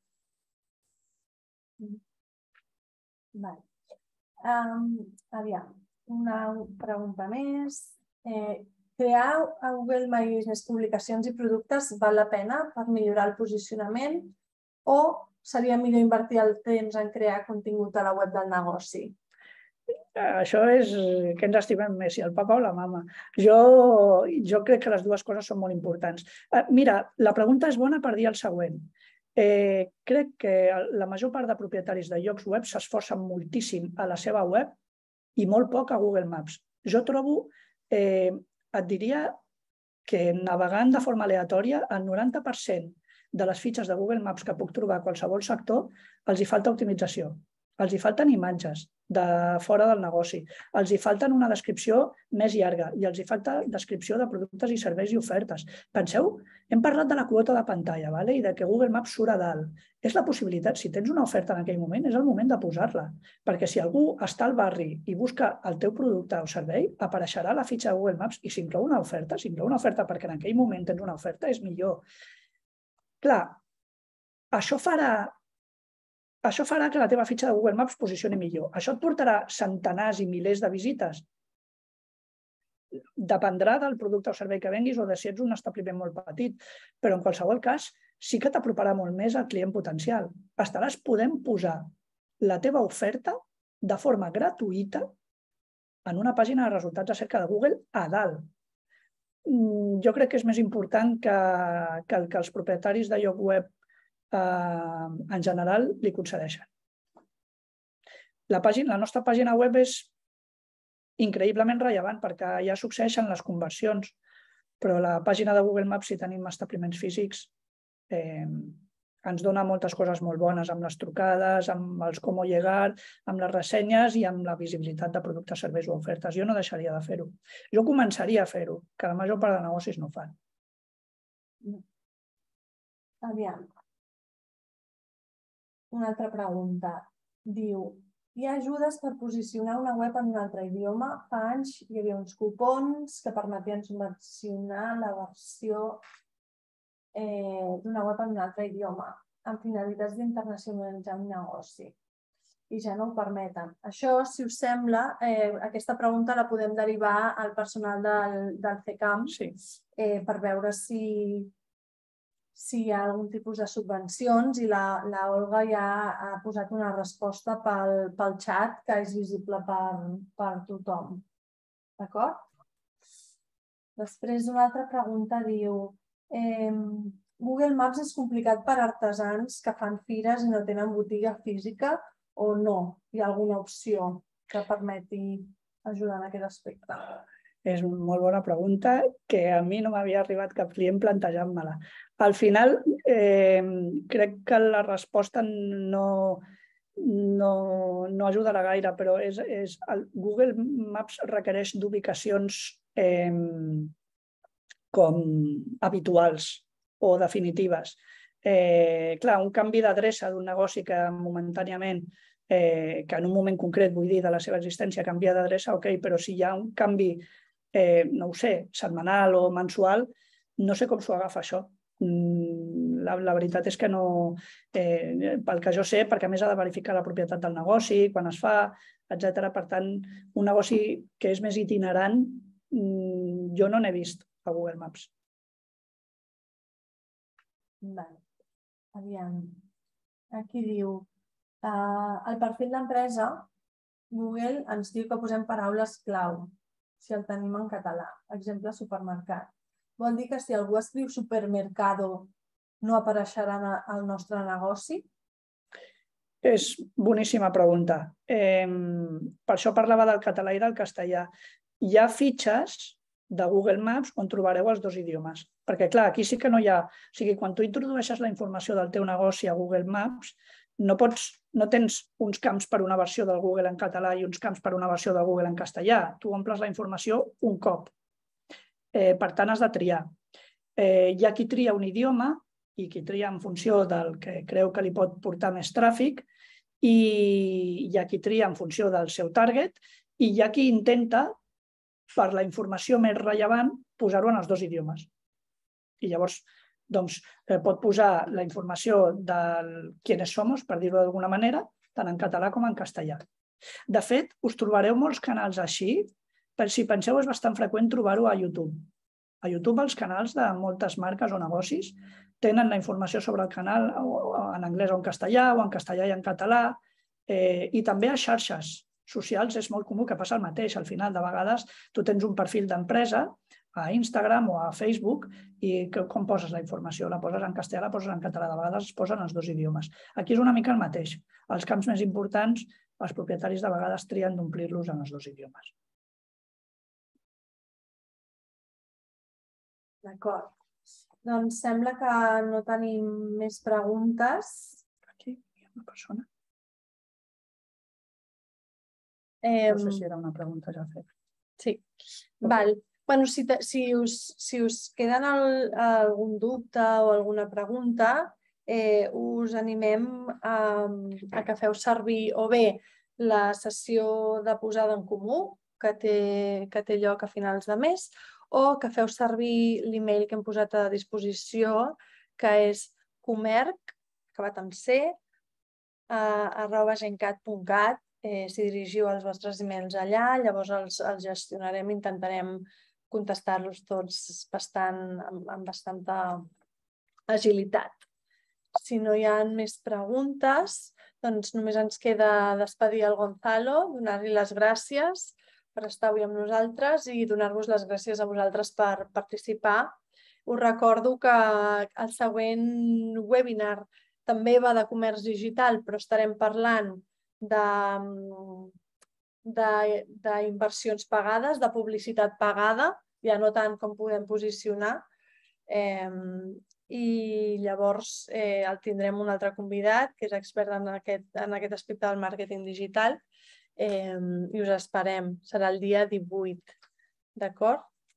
Aviam, una pregunta més. Crear a Google My Business publicacions i productes val la pena per millorar el posicionament o seria millor invertir el temps en crear contingut a la web del negoci? Això és que ens estimem més, si el papa o la mama. Jo crec que les dues coses són molt importants. Mira, la pregunta és bona per dir el següent. Crec que la major part de propietaris de llocs web s'esforcen moltíssim a la seva web i molt poc a Google Maps. Jo trobo, et diria que navegant de forma aleatòria, el 90% de les fitxes de Google Maps que puc trobar a qualsevol sector els hi falta optimització. Els hi falten imatges de fora del negoci, els hi falten una descripció més llarga i els hi falta descripció de productes i serveis i ofertes. Penseu, hem parlat de la quota de pantalla i de que Google Maps surt a dalt. És la possibilitat, si tens una oferta en aquell moment, és el moment de posar-la. Perquè si algú està al barri i busca el teu producte o servei, apareixerà la fitxa de Google Maps i si inclou una oferta perquè en aquell moment tens una oferta, és millor. Clar, això farà que la teva fitxa de Google Maps posicioni millor. Això et portarà centenars i milers de visites? Dependrà del producte o servei que venguis o de si ets un establiment molt petit, però en qualsevol cas sí que t'aproparà molt més al client potencial. Estaràs podent posar la teva oferta de forma gratuïta en una pàgina de resultats de cerca de Google a dalt. Jo crec que és més important que el que els propietaris de lloc web en general li concedeixen. La nostra pàgina web és increïblement rellevant perquè ja succeeixen les conversions, però la pàgina de Google Maps, si tenim establiments físics, ens dona moltes coses molt bones, amb les trucades, amb els com llegar, amb les ressenyes i amb la visibilitat de productes, serveis o ofertes. Jo no deixaria de fer-ho. Jo començaria a fer-ho, que la major part de negocis no fan. Aviam. Una altra pregunta. Diu, hi ha ajudes per posicionar una web en un altre idioma? Fa anys hi havia uns cupons que permetien subvencionar la versió d'una web en un altre idioma amb finalitats d'internacionalitzar un negoci i ja no ho permeten. Això, si us sembla, aquesta pregunta la podem derivar al personal del CECAM per veure si hi ha algun tipus de subvencions i la Olga ja ha posat una resposta pel xat que és visible per tothom. D'acord? Després una altra pregunta diu Google Maps és complicat per a artesans que fan fires i no tenen botiga física o no? Hi ha alguna opció que permeti ajudar en aquest aspecte? És una molt bona pregunta que a mi no m'havia arribat cap client plantejant-me-la. Al final, crec que la resposta no ajudarà gaire, però Google Maps requereix d'ubicacions com habituals o definitives. Clar, un canvi d'adreça d'un negoci que momentàniament, que en un moment concret, vull dir, de la seva existència, canvia d'adreça, ok, però si hi ha un canvi no ho sé, setmanal o mensual, no sé com s'ho agafa això. La veritat és que no, pel que jo sé, perquè a més ha de verificar la propietat del negoci, quan es fa, etc. Per tant, un negoci que és més itinerant, jo no n'he vist a Google Maps. Aviam. Aquí diu, al perfil d'empresa, Google ens diu que posem paraules clau si el tenim en català. Exemple, supermercat. Vol dir que si algú escriu supermercado no apareixerà al nostre negoci? És boníssima pregunta. Per això parlava del català i del castellà. Hi ha fitxes de Google Maps on trobareu els dos idiomes. Perquè, clar, aquí sí que no hi ha... O sigui, quan tu introdueixes la informació del teu negoci a Google Maps, no tens uns camps per una versió del Google en català i uns camps per una versió del Google en castellà. Tu omples la informació un cop. Per tant, has de triar. Hi ha qui tria un idioma i qui tria en funció del que creu que li pot portar més tràfic i hi ha qui tria en funció del seu target i hi ha qui intenta, per la informació més rellevant, posar-ho en els dos idiomes. I llavors pot posar la informació del quiénes somos, per dir-ho d'alguna manera, tant en català com en castellà. De fet, us trobareu molts canals així. Si penseu, és bastant freqüent trobar-ho a YouTube. A YouTube els canals de moltes marques o negocis tenen la informació sobre el canal en anglès o en castellà i en català, i també a xarxes socials és molt comú que passa el mateix. Al final, de vegades, tu tens un perfil d'empresa a Instagram o a Facebook i com poses la informació? La poses en castellà, la poses en català, de vegades es posen els dos idiomes. Aquí és una mica el mateix. Els camps més importants, els propietaris de vegades trien d'omplir-los en els dos idiomes. D'acord. Doncs sembla que no tenim més preguntes. Aquí hi ha una persona. No sé si era una pregunta ja feta. Sí. Val. Bueno, si us queden algun dubte o alguna pregunta, us animem a que feu servir o bé la sessió de posada en comú que té lloc a finals de mes o que feu servir l'email que hem posat a disposició, que és comerc, acabat amb C, @gencat.cat. Si dirigiu els vostres emails allà, llavors els gestionarem, intentarem contestar-los tots amb bastanta agilitat. Si no hi ha més preguntes, doncs només ens queda despedir el Gonzalo, donar-li les gràcies per estar avui amb nosaltres i donar-vos les gràcies a vosaltres per participar. Us recordo que el següent webinar també va de comerç digital, però estarem parlant d'inversions pagades, de publicitat pagada, ja no tant com podem posicionar. I llavors el tindrem un altre convidat que és expert en aquest aspecte del màrqueting digital i us esperem. Serà el dia 18. D'acord?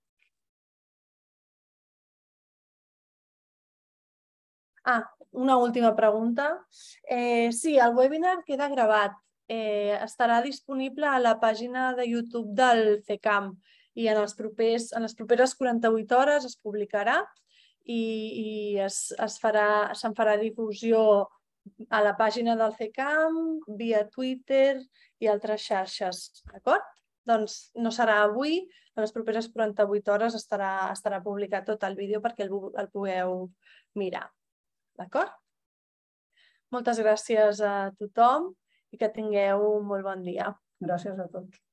Una última pregunta. Sí, el webinar queda gravat. Estarà disponible a la pàgina de YouTube del CECAM i en les properes 48 hores es publicarà i se'n farà difusió a la pàgina del CECAM, via Twitter i altres xarxes. D'acord? Doncs no serà avui, en les properes 48 hores estarà publicat tot el vídeo perquè el pugueu mirar. D'acord? Moltes gràcies a tothom i que tingueu un molt bon dia. Gràcies a tots.